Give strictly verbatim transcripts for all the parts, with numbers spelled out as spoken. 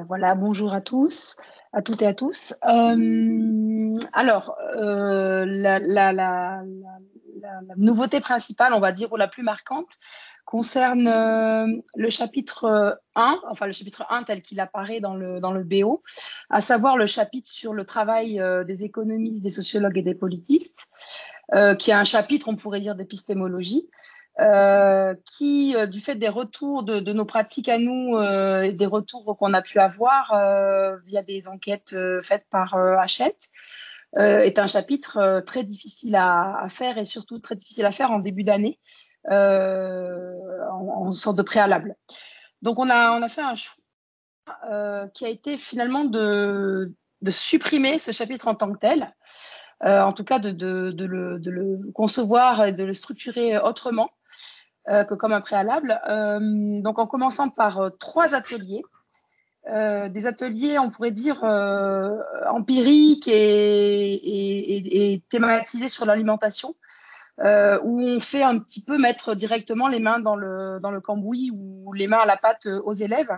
Voilà, bonjour à tous, à toutes et à tous. Euh, alors, euh, la, la, la, la, la nouveauté principale, on va dire, ou la plus marquante, concerne euh, le chapitre un, enfin le chapitre un tel qu'il apparaît dans le, dans le B O, à savoir le chapitre sur le travail euh, des économistes, des sociologues et des politistes, euh, qui est un chapitre, on pourrait dire, d'épistémologie. Euh, qui, euh, du fait des retours de, de nos pratiques à nous euh, et des retours qu'on a pu avoir euh, via des enquêtes euh, faites par euh, Hachette, euh, est un chapitre euh, très difficile à, à faire et surtout très difficile à faire en début d'année, euh, en, en sorte de préalable. Donc on a, on a fait un choix euh, qui a été finalement de, de supprimer ce chapitre en tant que tel, euh, en tout cas de, de, de, le, de le concevoir et de le structurer autrement. Euh, que comme un préalable. Euh, donc en commençant par euh, trois ateliers, euh, des ateliers, on pourrait dire, euh, empiriques et, et, et, et thématisés sur l'alimentation, euh, où on fait un petit peu mettre directement les mains dans le, dans le cambouis ou les mains à la pâte aux élèves,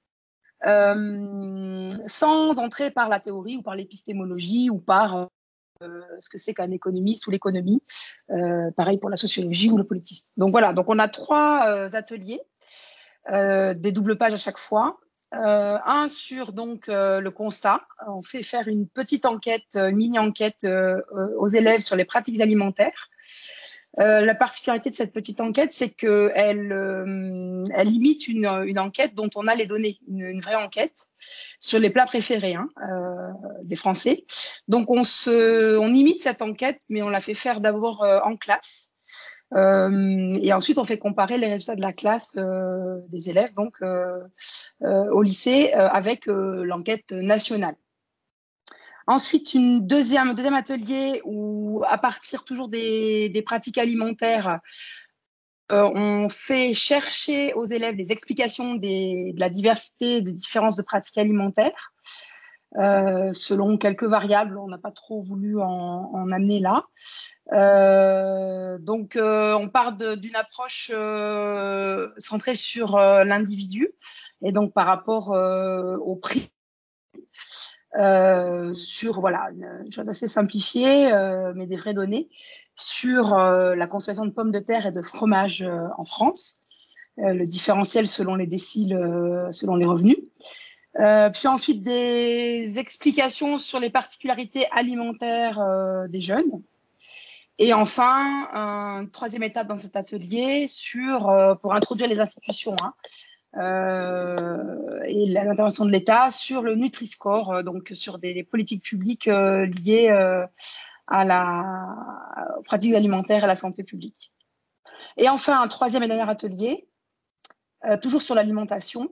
euh, sans entrer par la théorie ou par l'épistémologie ou par Euh, ce que c'est qu'un économiste ou l'économie, euh, pareil pour la sociologie ou le politisme. Donc voilà, donc on a trois euh, ateliers, euh, des doubles pages à chaque fois. Euh, un sur donc euh, le constat, on fait faire une petite enquête, une mini-enquête euh, aux élèves sur les pratiques alimentaires. Euh, la particularité de cette petite enquête, c'est qu'elle euh, elle imite une, une enquête dont on a les données, une, une vraie enquête sur les plats préférés hein, euh, des Français. Donc on, se, on imite cette enquête, mais on la fait faire d'abord euh, en classe. Euh, et ensuite, on fait comparer les résultats de la classe euh, des élèves donc, euh, euh, au lycée euh, avec euh, l'enquête nationale. Ensuite, une deuxième, un deuxième atelier où, à partir toujours des, des pratiques alimentaires, euh, on fait chercher aux élèves des explications des, de la diversité, des différences de pratiques alimentaires, euh, selon quelques variables. On n'a pas trop voulu en, en amener là. Euh, donc, euh, on part d'une approche euh, centrée sur euh, l'individu et donc par rapport euh, au prix. Euh, sur voilà, une chose assez simplifiée, euh, mais des vraies données, sur euh, la consommation de pommes de terre et de fromage euh, en France, euh, le différentiel selon les déciles, euh, selon les revenus. Euh, puis ensuite, des explications sur les particularités alimentaires euh, des jeunes. Et enfin, une troisième étape dans cet atelier sur, euh, pour introduire les institutions, hein, Euh, et l'intervention de l'État sur le Nutri-Score, euh, donc sur des, des politiques publiques euh, liées euh, à la, aux pratiques alimentaires et à la santé publique. Et enfin, un troisième et dernier atelier, euh, toujours sur l'alimentation.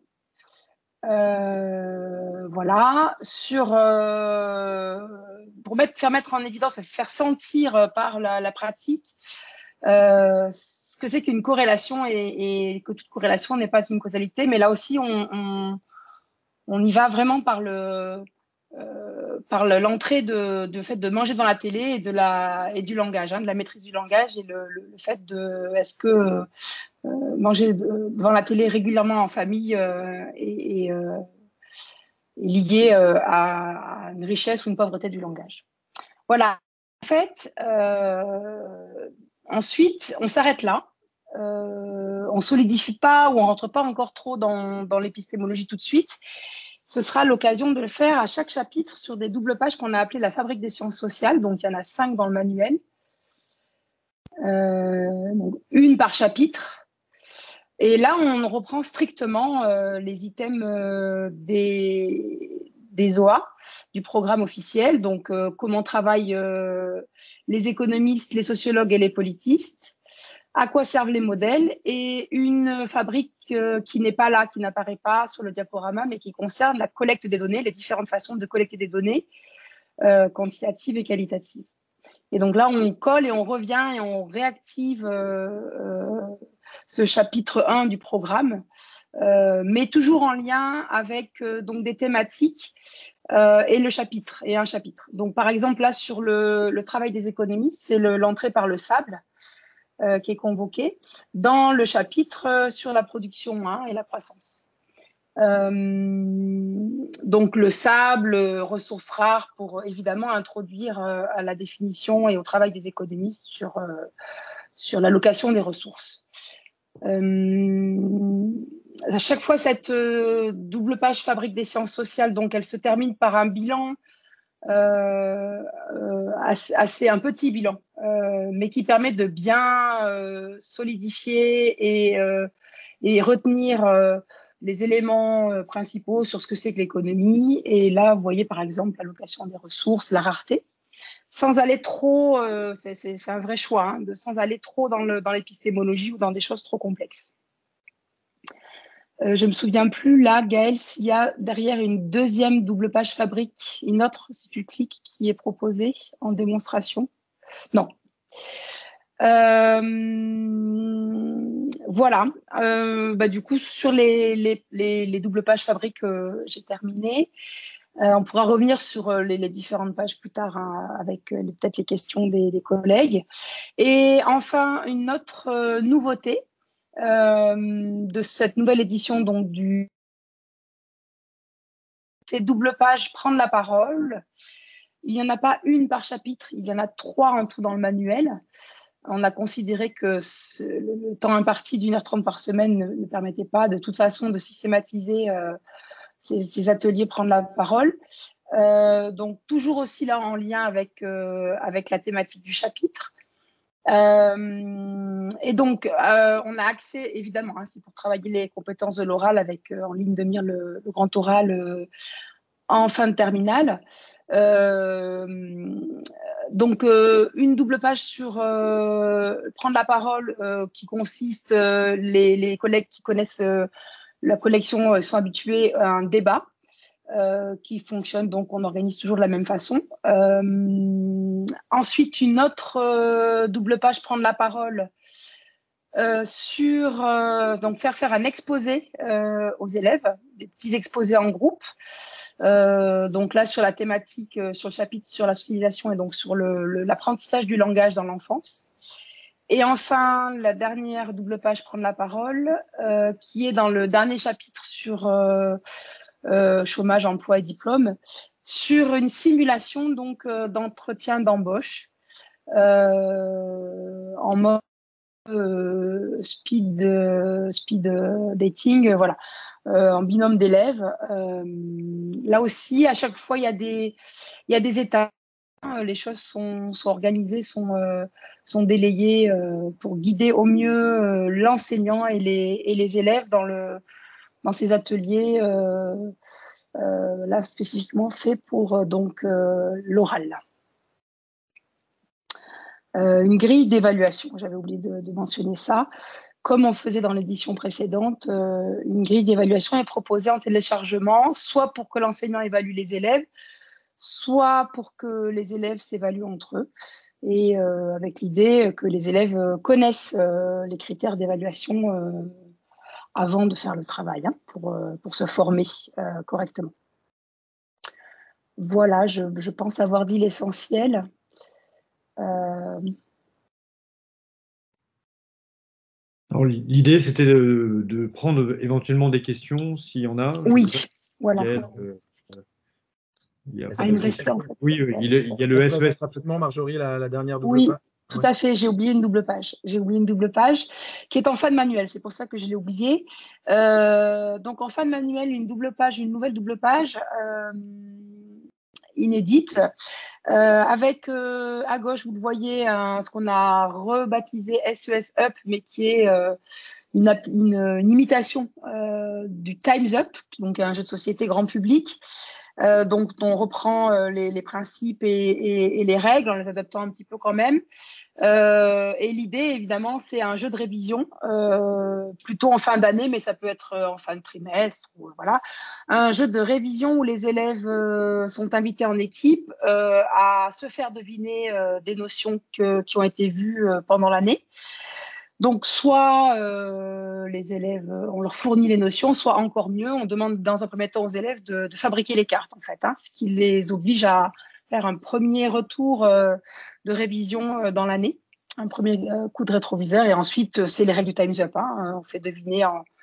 Euh, voilà, sur, euh, pour mettre, faire mettre en évidence et faire sentir par la, la pratique euh, ce que c'est qu'une corrélation et, et que toute corrélation n'est pas une causalité, mais là aussi on, on, on y va vraiment par le euh, par l'entrée de, de fait de manger devant la télé et de la et du langage, hein, de la maîtrise du langage et le, le, le fait de est-ce que euh, manger devant la télé régulièrement en famille euh, et, et euh, lié euh, à, à une richesse ou une pauvreté du langage. Voilà. En fait, euh, ensuite, on s'arrête là. Euh, on ne solidifie pas ou on ne rentre pas encore trop dans, dans l'épistémologie tout de suite. Ce sera l'occasion de le faire à chaque chapitre sur des doubles pages qu'on a appelées la fabrique des sciences sociales. Donc, il y en a cinq dans le manuel. Euh, donc, une par chapitre. Et là, on reprend strictement euh, les items euh, des, des O A, du programme officiel. Donc, euh, comment travaillent euh, les économistes, les sociologues et les politistes, à quoi servent les modèles, et une fabrique euh, qui n'est pas là, qui n'apparaît pas sur le diaporama, mais qui concerne la collecte des données, les différentes façons de collecter des données euh, quantitatives et qualitatives. Et donc là, on colle et on revient et on réactive euh, euh, ce chapitre un du programme, euh, mais toujours en lien avec euh, donc des thématiques euh, et le chapitre, et un chapitre. Donc par exemple, là, sur le, le travail des économistes, c'est l'entrée par le sable euh, qui est convoquée dans le chapitre euh, sur la production hein, et la croissance. Euh, donc le sable, ressources rares, pour évidemment introduire euh, à la définition et au travail des économistes sur, euh, sur l'allocation des ressources. Euh, à chaque fois, cette euh, double page fabrique des sciences sociales, donc elle se termine par un bilan, euh, euh, assez, assez un petit bilan, euh, mais qui permet de bien euh, solidifier et, euh, et retenir euh, les éléments euh, principaux sur ce que c'est que l'économie. Et là, vous voyez par exemple l'allocation des ressources, la rareté, sans aller trop, euh, c'est, c'est, c'est un vrai choix, hein, de, sans aller trop dans, le, dans l'épistémologie ou dans des choses trop complexes. Euh, je ne me souviens plus là, Gaëlle, s'il y a derrière une deuxième double page fabrique, une autre, si tu cliques, qui est proposée en démonstration. Non. Euh, voilà. Euh, bah, du coup, sur les, les, les, les doubles pages fabriques, euh, j'ai terminé. Euh, on pourra revenir sur euh, les, les différentes pages plus tard, hein, avec euh, peut-être les questions des, des collègues. Et enfin, une autre euh, nouveauté euh, de cette nouvelle édition, donc du ces doubles pages prendre la parole. Il n'y en a pas une par chapitre, il y en a trois en tout dans le manuel. On a considéré que ce, le temps imparti d'une heure trente par semaine ne, ne permettait pas de toute façon de systématiser euh, ces, ces ateliers prendre la parole. Euh, donc toujours aussi là en lien avec, euh, avec la thématique du chapitre. Euh, et donc, euh, on a accès, évidemment, hein, c'est pour travailler les compétences de l'oral avec euh, en ligne de mire le, le grand oral euh, en fin de terminale. Euh, donc, euh, une double page sur euh, prendre la parole euh, qui consiste, euh, les, les collègues qui connaissent euh, la collection euh, sont habitués à un débat. Euh, qui fonctionne, donc on organise toujours de la même façon. Euh, ensuite, une autre euh, double page prendre la parole euh, sur, euh, donc faire faire un exposé euh, aux élèves, des petits exposés en groupe. Euh, donc là, sur la thématique, euh, sur le chapitre sur la socialisation et donc sur le, le, l'apprentissage du langage dans l'enfance. Et enfin, la dernière double page prendre la parole, euh, qui est dans le dernier chapitre sur euh, Euh, chômage, emploi et diplôme, sur une simulation donc euh, d'entretien d'embauche euh, en mode euh, speed, euh, speed dating, euh, voilà, euh, en binôme d'élèves. Euh, là aussi, à chaque fois, il y a des, il y a des étapes. Les choses sont, sont organisées, sont, euh, sont délayées euh, pour guider au mieux euh, l'enseignant et les, et les élèves dans, le, dans ces ateliers. Euh, Euh, là spécifiquement fait pour euh, donc euh, l'oral. Euh, une grille d'évaluation, j'avais oublié de, de mentionner ça. Comme on faisait dans l'édition précédente, euh, une grille d'évaluation est proposée en téléchargement, soit pour que l'enseignant évalue les élèves, soit pour que les élèves s'évaluent entre eux, et euh, avec l'idée que les élèves connaissent euh, les critères d'évaluation euh, avant de faire le travail, hein, pour, euh, pour se former euh, correctement. Voilà, je, je pense avoir dit l'essentiel. Euh... Alors, l'idée, c'était de, de prendre éventuellement des questions, s'il y en a. Oui, pas, voilà. Gaël, euh, il y a Ah, pas il de me restait questions. en fait. Oui, oui, il, il y a le On S E S. présente rapidement, Marjorie, la, la dernière double Oui, page. tout Ouais. à fait. J'ai oublié une double page. J'ai oublié une double page qui est en fin de manuel. C'est pour ça que je l'ai oubliée. Euh, donc, en fin de manuel, une double page, une nouvelle double page euh, inédite. Euh, avec euh, à gauche, vous le voyez, un, ce qu'on a rebaptisé S E S Up, mais qui est euh, une, une, une imitation euh, du Time's Up, donc un jeu de société grand public. Euh, donc, on reprend euh, les, les principes et, et, et les règles en les adaptant un petit peu quand même. Euh, et l'idée, évidemment, c'est un jeu de révision, euh, plutôt en fin d'année, mais ça peut être en fin de trimestre. Ou, voilà. Un jeu de révision où les élèves euh, sont invités en équipe euh, à se faire deviner euh, des notions que, qui ont été vues euh, pendant l'année. Donc, soit euh, les élèves, on leur fournit les notions, soit encore mieux, on demande dans un premier temps aux élèves de, de fabriquer les cartes, en fait, hein, ce qui les oblige à faire un premier retour euh, de révision euh, dans l'année, un premier euh, coup de rétroviseur, et ensuite, c'est les règles du Time's Up. Hein, on fait deviner en,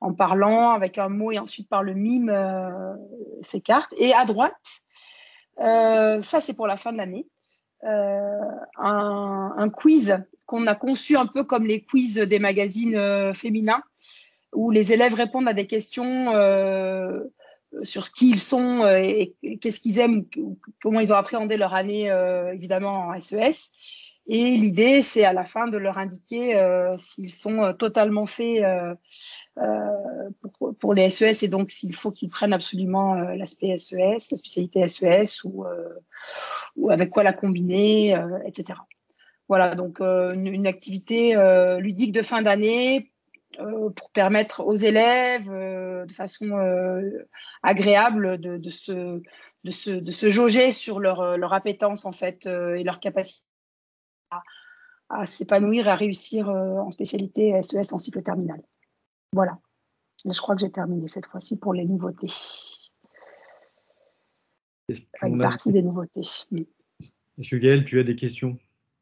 en parlant avec un mot et ensuite par le mime euh, ces cartes. Et à droite, euh, ça c'est pour la fin de l'année, euh, un, un quiz qu'on a conçu un peu comme les quiz des magazines euh, féminins, où les élèves répondent à des questions euh, sur qui ils sont euh, et, et qu'est-ce qu'ils aiment, comment ils ont appréhendé leur année, euh, évidemment, en S E S. Et l'idée, c'est à la fin de leur indiquer euh, s'ils sont euh, totalement faits euh, euh, pour, pour les S E S et donc s'il faut qu'ils prennent absolument euh, l'aspect S E S, la spécialité S E S ou, euh, ou avec quoi la combiner, euh, et cetera. Voilà, donc euh, une, une activité euh, ludique de fin d'année euh, pour permettre aux élèves euh, de façon euh, agréable de, de, se, de, se, de se jauger sur leur, leur appétence en fait euh, et leur capacité à, à s'épanouir et à réussir euh, en spécialité S E S en cycle terminal. Voilà. Je crois que j'ai terminé cette fois-ci pour les nouveautés. Enfin, une partie a... des nouveautés. Est-ce que Gaël, tu as des questions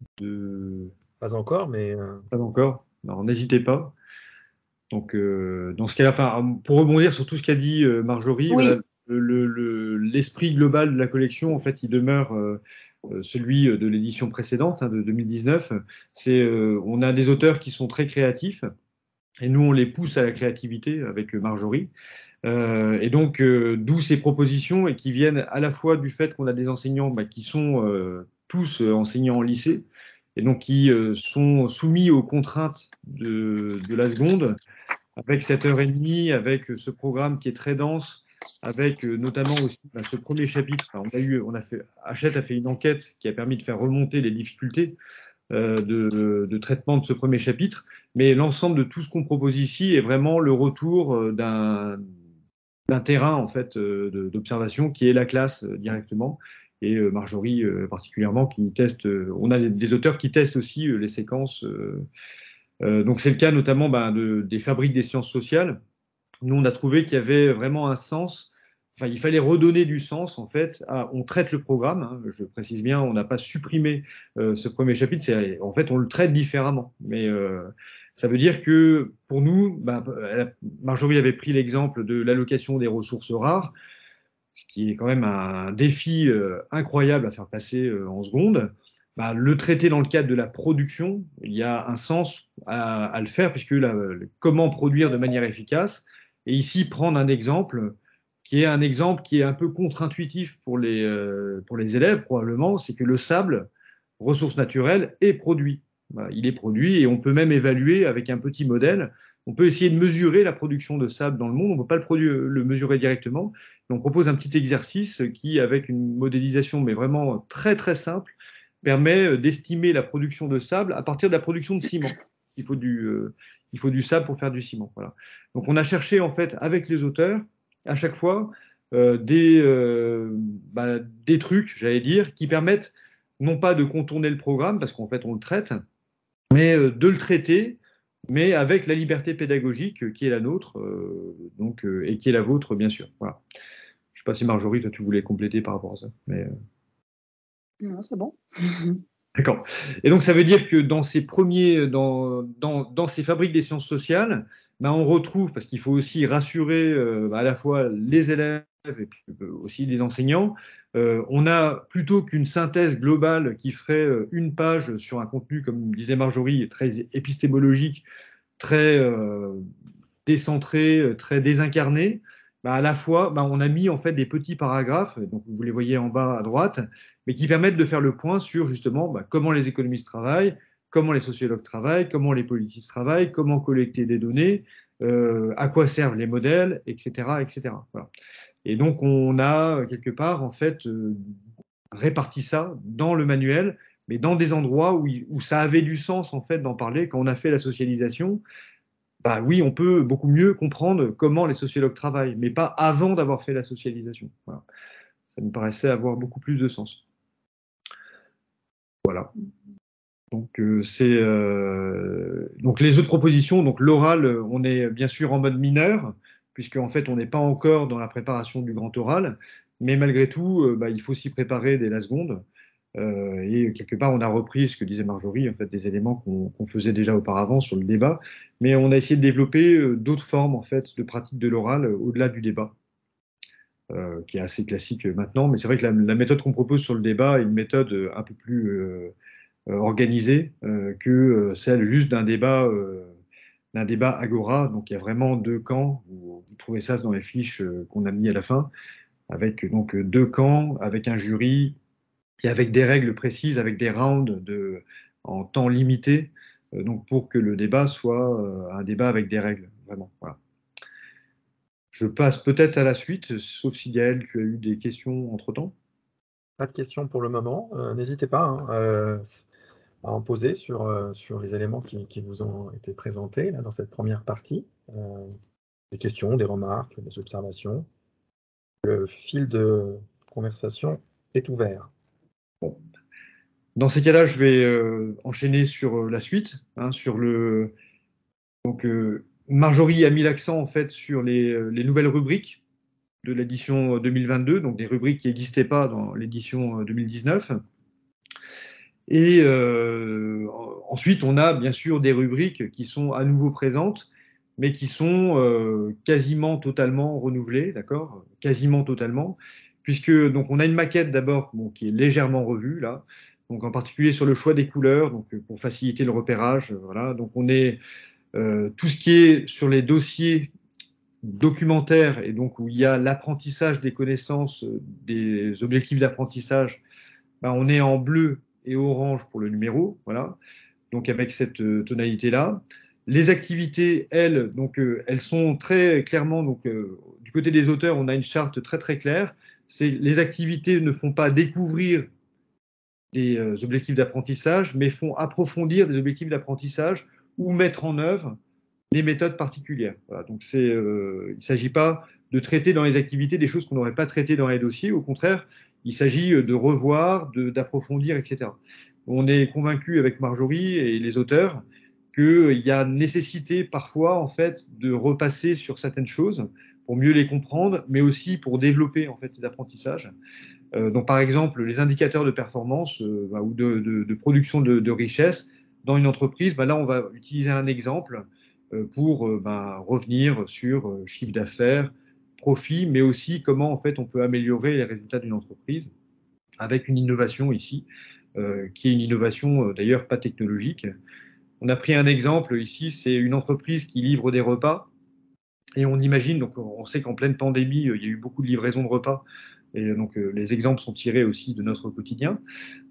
de... Pas encore, mais... Euh... Pas encore. Non, n'hésitez pas. Donc, euh, dans ce cas-là, enfin, pour rebondir sur tout ce qu'a dit euh, Marjorie, oui. voilà, le, le, l'esprit global de la collection, en fait, il demeure euh, celui de l'édition précédente, hein, de deux mille dix-neuf. C'est, euh, on a des auteurs qui sont très créatifs, et nous, on les pousse à la créativité avec Marjorie. Euh, et donc, euh, d'où ces propositions et qui viennent à la fois du fait qu'on a des enseignants bah, qui sont euh, tous euh, enseignants en lycée, et donc qui euh, sont soumis aux contraintes de, de la seconde, avec sept heures trente, avec ce programme qui est très dense, avec euh, notamment aussi bah, ce premier chapitre. Enfin, on a eu, on a fait, Hachette a fait une enquête qui a permis de faire remonter les difficultés euh, de, de traitement de ce premier chapitre, mais l'ensemble de tout ce qu'on propose ici est vraiment le retour euh, d'un, d'un terrain en fait euh, de, d'observation qui est la classe euh, directement. Et euh, Marjorie euh, particulièrement qui teste. Euh, on a des, des auteurs qui testent aussi euh, les séquences. Euh, euh, donc c'est le cas notamment bah, de, des fabriques des sciences sociales. Nous on a trouvé qu'il y avait vraiment un sens. Enfin, il fallait redonner du sens en fait. À, on traite le programme. Hein, je précise bien, on n'a pas supprimé euh, ce premier chapitre. C'est, en fait, on le traite différemment. Mais euh, ça veut dire que pour nous, bah, Marjorie avait pris l'exemple de l'allocation des ressources rares, ce qui est quand même un défi euh, incroyable à faire passer euh, en seconde. Bah, le traiter dans le cadre de la production, il y a un sens à, à le faire, puisque la, comment produire de manière efficace. Et ici, prendre un exemple qui est un exemple qui est un peu contre-intuitif pour les, euh, pour les élèves, probablement, c'est que le sable, ressource naturelle, est produit. Bah, il est produit et on peut même évaluer avec un petit modèle. On peut essayer de mesurer la production de sable dans le monde. On ne peut pas le, produire, le mesurer directement. Et on propose un petit exercice qui, avec une modélisation, mais vraiment très très simple, permet d'estimer la production de sable à partir de la production de ciment. Il faut du, euh, il faut du sable pour faire du ciment. Voilà. Donc on a cherché en fait avec les auteurs à chaque fois euh, des, euh, bah, des trucs, j'allais dire, qui permettent non pas de contourner le programme, parce qu'en fait on le traite, mais euh, de le traiter, mais avec la liberté pédagogique qui est la nôtre, euh, donc, euh, et qui est la vôtre, bien sûr. Voilà. Je ne sais pas si Marjorie, toi, tu voulais compléter par rapport à ça. Mais, euh... Non, c'est bon. D'accord. Et donc, ça veut dire que dans ces premiers, dans, dans, dans ces fabriques des sciences sociales, ben, on retrouve, parce qu'il faut aussi rassurer euh, à la fois les élèves et puis euh, aussi les enseignants, euh, on a plutôt qu'une synthèse globale qui ferait euh, une page sur un contenu, comme disait Marjorie, très épistémologique, très euh, décentré, très désincarné. Ben, à la fois, ben, on a mis en fait des petits paragraphes, donc vous les voyez en bas à droite, mais qui permettent de faire le point sur justement bah, comment les économistes travaillent, comment les sociologues travaillent, comment les politistes travaillent, comment collecter des données, euh, à quoi servent les modèles, et cetera, et cetera. Voilà. Et donc on a quelque part en fait euh, réparti ça dans le manuel, mais dans des endroits où, où ça avait du sens en fait d'en parler. Quand on a fait la socialisation, bah oui, on peut beaucoup mieux comprendre comment les sociologues travaillent, mais pas avant d'avoir fait la socialisation. Voilà. Ça me paraissait avoir beaucoup plus de sens. Voilà. Donc, euh, c'est, euh, donc les autres propositions, donc l'oral, on est bien sûr en mode mineur, puisqu'en fait on n'est pas encore dans la préparation du grand oral, mais malgré tout, euh, bah, il faut s'y préparer dès la seconde. Euh, et quelque part, on a repris ce que disait Marjorie, en fait, des éléments qu'on qu'on faisait déjà auparavant sur le débat, mais on a essayé de développer euh, d'autres formes, en fait, de pratique de l'oral euh, au-delà du débat, euh, qui est assez classique euh, maintenant. Mais c'est vrai que la, la méthode qu'on propose sur le débat est une méthode euh, un peu plus euh, euh, organisée euh, que euh, celle juste d'un débat, euh, d'un débat agora. Donc il y a vraiment deux camps. Vous, vous trouvez ça dans les fiches euh, qu'on a mis à la fin, avec donc deux camps, avec un jury et avec des règles précises, avec des rounds de, en temps limité, euh, donc pour que le débat soit euh, un débat avec des règles, vraiment. Voilà. Je passe peut-être à la suite, sauf si Gaël, tu as eu des questions entre-temps. Pas de questions pour le moment. Euh, N'hésitez pas hein, euh, à en poser sur, euh, sur les éléments qui, qui vous ont été présentés là, dans cette première partie. Euh, des questions, des remarques, des observations. Le fil de conversation est ouvert. Bon. Dans ces cas-là, je vais euh, enchaîner sur euh, la suite, hein, sur le. Donc, euh, Marjorie a mis l'accent en fait sur les, euh, les nouvelles rubriques de l'édition deux mille vingt-deux, donc des rubriques qui n'existaient pas dans l'édition deux mille dix-neuf. Et euh, ensuite, on a bien sûr des rubriques qui sont à nouveau présentes, mais qui sont euh, quasiment totalement renouvelées, d'accord? Quasiment totalement, puisque donc on a une maquette d'abord bon, qui est légèrement revue là, donc en particulier sur le choix des couleurs, donc pour faciliter le repérage, voilà. Donc on est euh, tout ce qui est sur les dossiers documentaires et donc où il y a l'apprentissage des connaissances, des objectifs d'apprentissage, ben, on est en bleu et orange pour le numéro, voilà, donc avec cette euh, tonalité-là. Les activités, elles, donc, euh, elles sont très clairement, donc, euh, du côté des auteurs, on a une charte très très claire. C'est les activités ne font pas découvrir des euh, objectifs d'apprentissage, mais font approfondir des objectifs d'apprentissage ou mettre en œuvre des méthodes particulières. Voilà, donc c'est, euh, il ne s'agit pas de traiter dans les activités des choses qu'on n'aurait pas traitées dans les dossiers. Au contraire, il s'agit de revoir, de, d'approfondir, et cetera. On est convaincu avec Marjorie et les auteurs qu'il y a nécessité parfois en fait de repasser sur certaines choses pour mieux les comprendre, mais aussi pour développer en fait les apprentissages. Euh, donc par exemple, les indicateurs de performance euh, bah, ou de, de, de production de, de, richesse dans une entreprise, bah, là on va utiliser un exemple euh, pour euh, bah, revenir sur euh, chiffre d'affaires, profit, mais aussi comment en fait on peut améliorer les résultats d'une entreprise avec une innovation ici, euh, qui est une innovation euh, d'ailleurs pas technologique. On a pris un exemple ici, c'est une entreprise qui livre des repas. Et on imagine, donc on sait qu'en pleine pandémie, il y a eu beaucoup de livraisons de repas. Et donc les exemples sont tirés aussi de notre quotidien.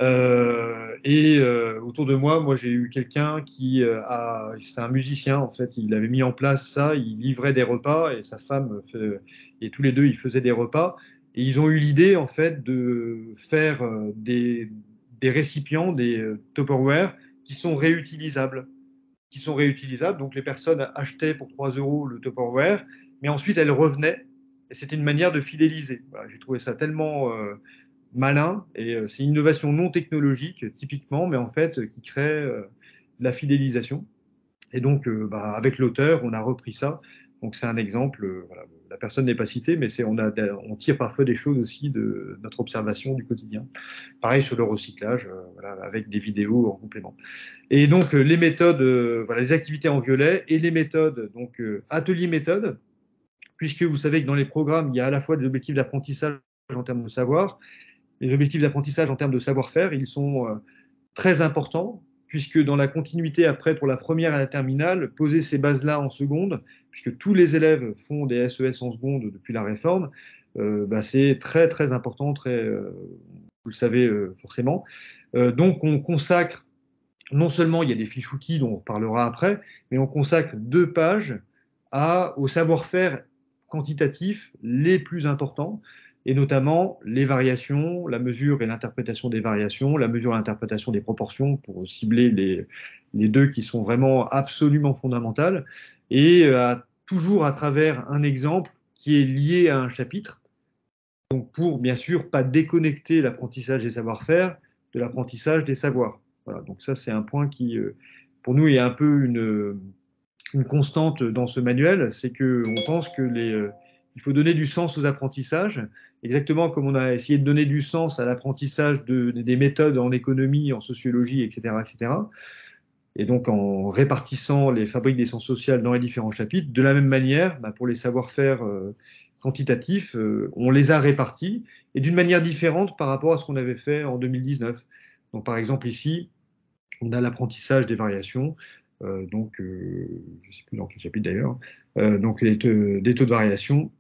Euh, et euh, autour de moi, moi j'ai eu quelqu'un qui a, c'est un musicien en fait, il avait mis en place ça, il livrait des repas et sa femme fait, et tous les deux ils faisaient des repas. Et ils ont eu l'idée en fait de faire des, des récipients, des Tupperware qui sont réutilisables qui sont réutilisables. Donc les personnes achetaient pour trois euros le Tupperware, mais ensuite elles revenaient. Et c'était une manière de fidéliser. Voilà, j'ai trouvé ça tellement euh, malin. Et euh, c'est une innovation non technologique, typiquement, mais en fait, qui crée euh, la fidélisation. Et donc, euh, bah, avec l'auteur, on a repris ça. Donc, c'est un exemple. Euh, voilà, la personne n'est pas citée, mais c'est, on, a, on tire parfois des choses aussi de notre observation du quotidien. Pareil sur le recyclage, euh, voilà, avec des vidéos en complément. Et donc, euh, les méthodes, euh, voilà, les activités en violet et les méthodes, donc euh, atelier méthode, puisque vous savez que dans les programmes, il y a à la fois des objectifs d'apprentissage en termes de savoir, les objectifs d'apprentissage en termes de savoir-faire, ils sont euh, très importants, puisque dans la continuité après, pour la première à la terminale, poser ces bases-là en seconde, puisque tous les élèves font des S E S en seconde depuis la réforme, euh, bah, c'est très très important, très, euh, vous le savez euh, forcément. Euh, donc on consacre, non seulement il y a des fiches outils dont on parlera après, mais on consacre deux pages à, au savoir-faire quantitatif les plus importants, et notamment les variations, la mesure et l'interprétation des variations, la mesure et l'interprétation des proportions pour cibler les, les deux qui sont vraiment absolument fondamentales, et à, toujours à travers un exemple qui est lié à un chapitre, donc pour bien sûr pas déconnecter l'apprentissage des savoir-faire de l'apprentissage des savoirs. Voilà, donc ça c'est un point qui, pour nous, est un peu une, une constante dans ce manuel, c'est qu'on pense que les, il faut donner du sens aux apprentissages, exactement comme on a essayé de donner du sens à l'apprentissage de, des méthodes en économie, en sociologie, et cetera, et cetera. Et donc en répartissant les fabriques des sciences sociales dans les différents chapitres, de la même manière, bah, pour les savoir-faire euh, quantitatifs, euh, on les a répartis, et d'une manière différente par rapport à ce qu'on avait fait en deux mille dix-neuf. Donc par exemple ici, on a l'apprentissage des variations, euh, donc euh, je ne sais plus dans quel chapitre d'ailleurs, euh, donc les te, des taux de variation,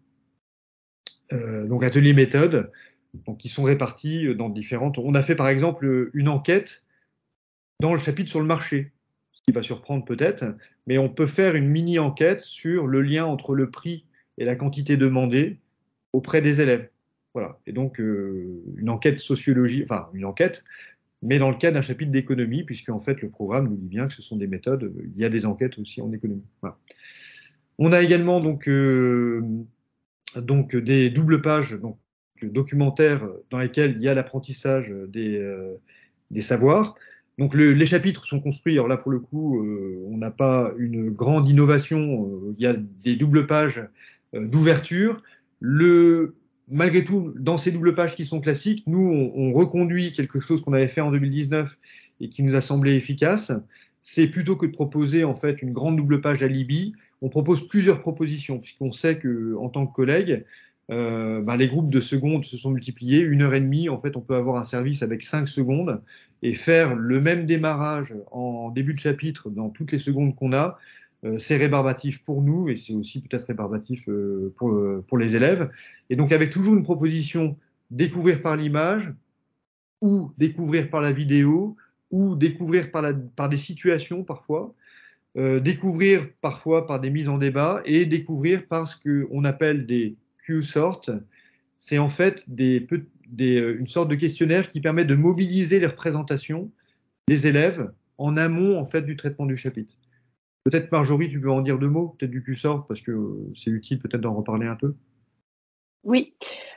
euh, donc atelier méthode, donc qui sont répartis dans différentes. On a fait par exemple une enquête dans le chapitre sur le marché, ce qui va surprendre peut-être, mais on peut faire une mini-enquête sur le lien entre le prix et la quantité demandée auprès des élèves. Voilà. Et donc, euh, une enquête sociologie, enfin, une enquête, mais dans le cadre d'un chapitre d'économie, puisque en fait, le programme nous dit bien que ce sont des méthodes, il y a des enquêtes aussi en économie. Voilà. On a également donc, euh, donc des doubles pages donc, documentaires dans lesquelles il y a l'apprentissage des, euh, des savoirs. Donc le, les chapitres sont construits, alors là pour le coup, euh, on n'a pas une grande innovation, euh, il y a des doubles pages euh, d'ouverture. Le, malgré tout, dans ces doubles pages qui sont classiques, nous, on, on reconduit quelque chose qu'on avait fait en deux mille dix-neuf et qui nous a semblé efficace. C'est plutôt que de proposer en fait une grande double page alibi, on propose plusieurs propositions, puisqu'on sait qu'en tant que collègue, euh, ben, les groupes de secondes se sont multipliés. Une heure et demie, en fait, on peut avoir un service avec cinq secondes et faire le même démarrage en début de chapitre dans toutes les secondes qu'on a. Euh, c'est rébarbatif pour nous et c'est aussi peut-être rébarbatif euh, pour, euh, pour les élèves. Et donc, avec toujours une proposition découvrir par l'image ou découvrir par la vidéo ou découvrir par, la, par des situations parfois. Euh, découvrir parfois par des mises en débat et découvrir par ce qu'on appelle des Q-sorts. C'est en fait des, des, une sorte de questionnaire qui permet de mobiliser les représentations des élèves en amont en fait, du traitement du chapitre. Peut-être Marjorie, tu peux en dire deux mots, peut-être du Q-sort, parce que c'est utile peut-être d'en reparler un peu. Oui,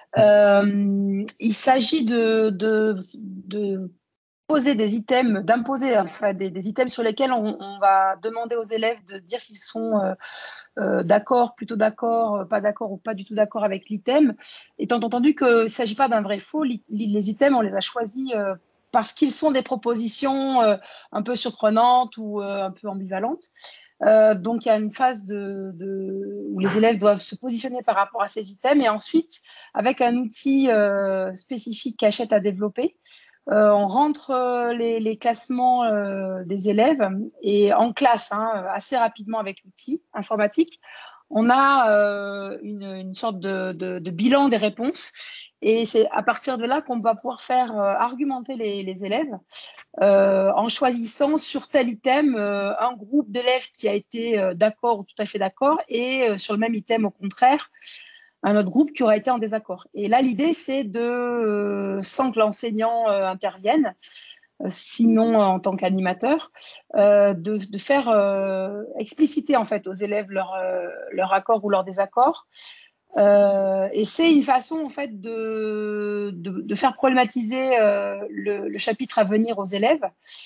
euh, il s'agit de, de, de poser des items, d'imposer enfin, des, des items sur lesquels on, on va demander aux élèves de dire s'ils sont euh, euh, d'accord, plutôt d'accord, pas d'accord ou pas du tout d'accord avec l'item, étant entendu qu'il ne s'agit pas d'un vrai faux. Les, les items, on les a choisis euh, parce qu'ils sont des propositions euh, un peu surprenantes ou euh, un peu ambivalentes. Euh, donc, il y a une phase de, de, où les élèves doivent se positionner par rapport à ces items et ensuite, avec un outil euh, spécifique Cachette à développer, Euh, on rentre euh, les, les classements euh, des élèves et en classe, hein, assez rapidement avec l'outil informatique, on a euh, une, une sorte de, de, de bilan des réponses et c'est à partir de là qu'on va pouvoir faire euh, argumenter les, les élèves euh, en choisissant sur tel item euh, un groupe d'élèves qui a été euh, d'accord ou tout à fait d'accord et euh, sur le même item au contraire un autre groupe qui aura été en désaccord. Et là, l'idée, c'est de, euh, sans que l'enseignant euh, intervienne, euh, sinon euh, en tant qu'animateur, euh, de, de faire euh, expliciter en fait aux élèves leur, euh, leur accord ou leur désaccord. Euh, et c'est une façon en fait de, de, de faire problématiser euh, le, le chapitre à venir aux élèves.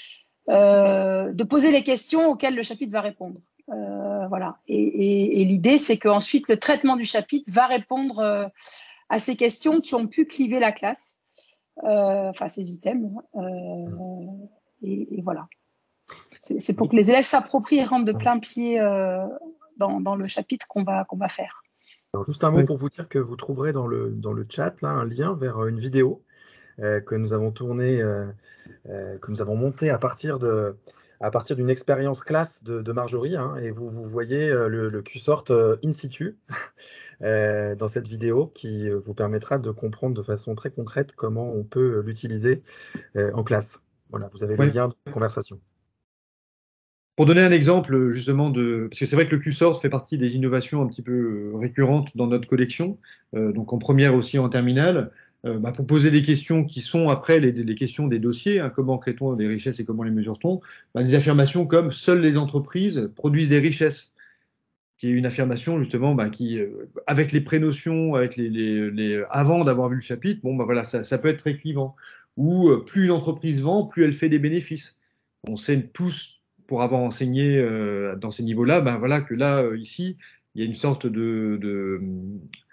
Euh, de poser les questions auxquelles le chapitre va répondre. Euh, voilà. Et, et, et l'idée, c'est qu'ensuite, le traitement du chapitre va répondre euh, à ces questions qui ont pu cliver la classe, euh, enfin ces items. Euh, et, et voilà. C'est pour que les élèves s'approprient et rentrent de plein pied euh, dans, dans le chapitre qu'on va, qu'on va faire. Alors, juste un mot pour vous dire que vous trouverez dans le, dans le chat là, un lien vers une vidéo euh, que nous avons tournée, euh, euh, que nous avons montée à partir de, à partir d'une expérience classe de, de Marjorie, hein, et vous, vous voyez euh, le, le Q-sort euh, in situ euh, dans cette vidéo qui vous permettra de comprendre de façon très concrète comment on peut l'utiliser euh, en classe. Voilà, vous avez le Ouais. lien de conversation. Pour donner un exemple, justement, de, parce que c'est vrai que le Q-sort fait partie des innovations un petit peu récurrentes dans notre collection, euh, donc en première aussi en terminale, euh, bah, pour poser des questions qui sont après les, les questions des dossiers, hein, comment crée-t-on des richesses et comment les mesure-t-on, bah, des affirmations comme seules les entreprises produisent des richesses, qui est une affirmation justement bah, qui, euh, avec les prénotions, avec les, les, les avant d'avoir vu le chapitre, bon bah voilà, ça, ça peut être très clivant. Ou euh, plus une entreprise vend, plus elle fait des bénéfices. On sait tous pour avoir enseigné euh, dans ces niveaux-là, ben voilà que là, euh, ici, il y a une sorte de, de,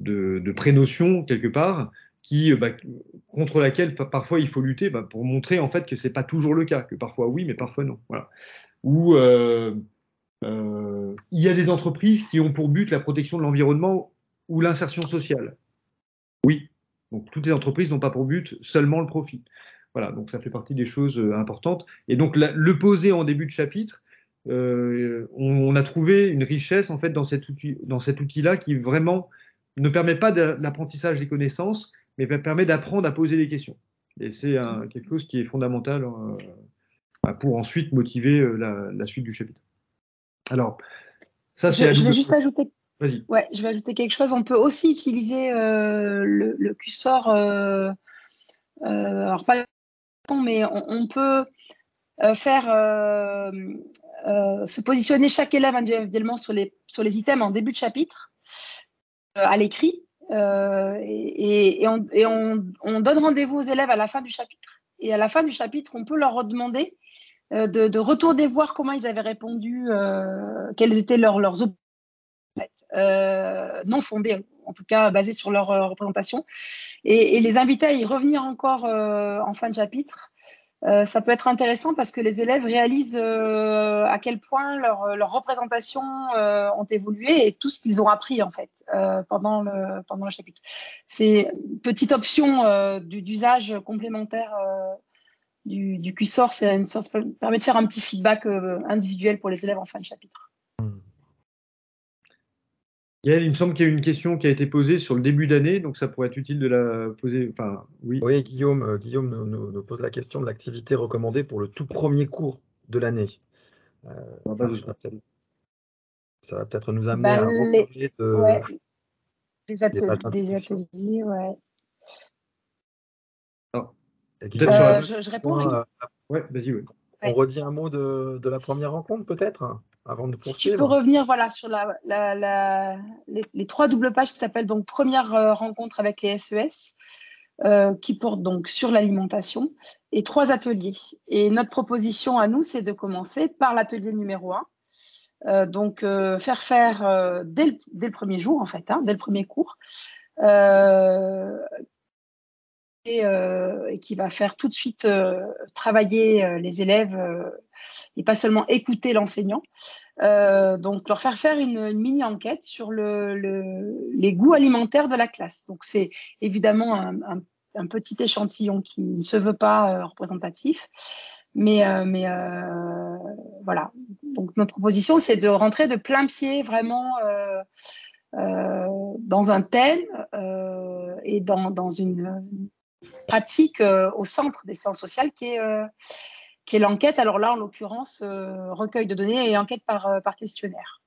de, de prénotion quelque part, qui, bah, contre laquelle parfois il faut lutter bah, pour montrer en fait que c'est pas toujours le cas, que parfois oui, mais parfois non. Voilà. Ou euh, euh, il y a des entreprises qui ont pour but la protection de l'environnement ou l'insertion sociale. Oui, donc toutes les entreprises n'ont pas pour but seulement le profit. Voilà, donc ça fait partie des choses euh, importantes. Et donc la, le poser en début de chapitre, euh, on, on a trouvé une richesse en fait dans cet outil, dans cet outil-là qui vraiment ne permet pas de l'apprentissage des connaissances, mais permet d'apprendre à poser des questions. Et c'est quelque chose qui est fondamental euh, pour ensuite motiver euh, la, la suite du chapitre. Alors, ça c'est Je, à je double... vais juste ajouter. Vas-y. Ouais, je vais ajouter quelque chose. On peut aussi utiliser euh, le, le Q-sort. Euh, euh, alors pas mais on, on peut euh, faire euh, euh, se positionner chaque élève individuellement sur les sur les items en début de chapitre euh, à l'écrit euh, et, et, on, et on, on donne rendez-vous aux élèves à la fin du chapitre. Et à la fin du chapitre, on peut leur demander euh, de, de retourner voir comment ils avaient répondu, euh, quelles étaient leurs leurs opinions en fait, euh, non fondées, en tout cas basées sur leur euh, représentation, et, et les inviter à y revenir encore euh, en fin de chapitre. Euh, ça peut être intéressant parce que les élèves réalisent euh, à quel point leurs leur représentations euh, ont évolué et tout ce qu'ils ont appris en fait euh, pendant, le, pendant le chapitre. C'est une petite option euh, d'usage complémentaire euh, du, du Q-sort, c'est une sorte, ça permet de faire un petit feedback euh, individuel pour les élèves en fin de chapitre. Yael, il me semble qu'il y a une question qui a été posée sur le début d'année, donc ça pourrait être utile de la poser. Enfin, oui. Oui, Guillaume, euh, Guillaume nous, nous, nous pose la question de l'activité recommandée pour le tout premier cours de l'année. Euh, enfin, ça va peut-être nous amener bah, à les, reparler de, ouais, des, des, ateliers, des ateliers, ouais. Alors, Guillaume, euh, je, je réponds. point, euh, ouais, vas-y, oui. On ouais. redit un mot de, de la première rencontre, peut-être, avant de poursuivre. Si tu peux revenir voilà, sur la, la, la, les, les trois doubles pages qui s'appellent donc première euh, rencontre avec les S E S, euh, qui portent donc sur l'alimentation, et trois ateliers. Et notre proposition à nous, c'est de commencer par l'atelier numéro un. Euh, donc, euh, faire faire euh, dès, le, dès le premier jour, en fait, hein, dès le premier cours. Euh, Et, euh, et qui va faire tout de suite euh, travailler euh, les élèves euh, et pas seulement écouter l'enseignant. Euh, donc, leur faire faire une, une mini-enquête sur le, le, les goûts alimentaires de la classe. Donc, c'est évidemment un, un, un petit échantillon qui ne se veut pas euh, représentatif. Mais, euh, mais euh, voilà. Donc, notre proposition, c'est de rentrer de plein pied vraiment euh, euh, dans un thème euh, et dans, dans une pratique euh, au centre des sciences sociales qui est, euh, qui est l'enquête. Alors là, en l'occurrence, euh, recueil de données et enquête par, euh, par questionnaire.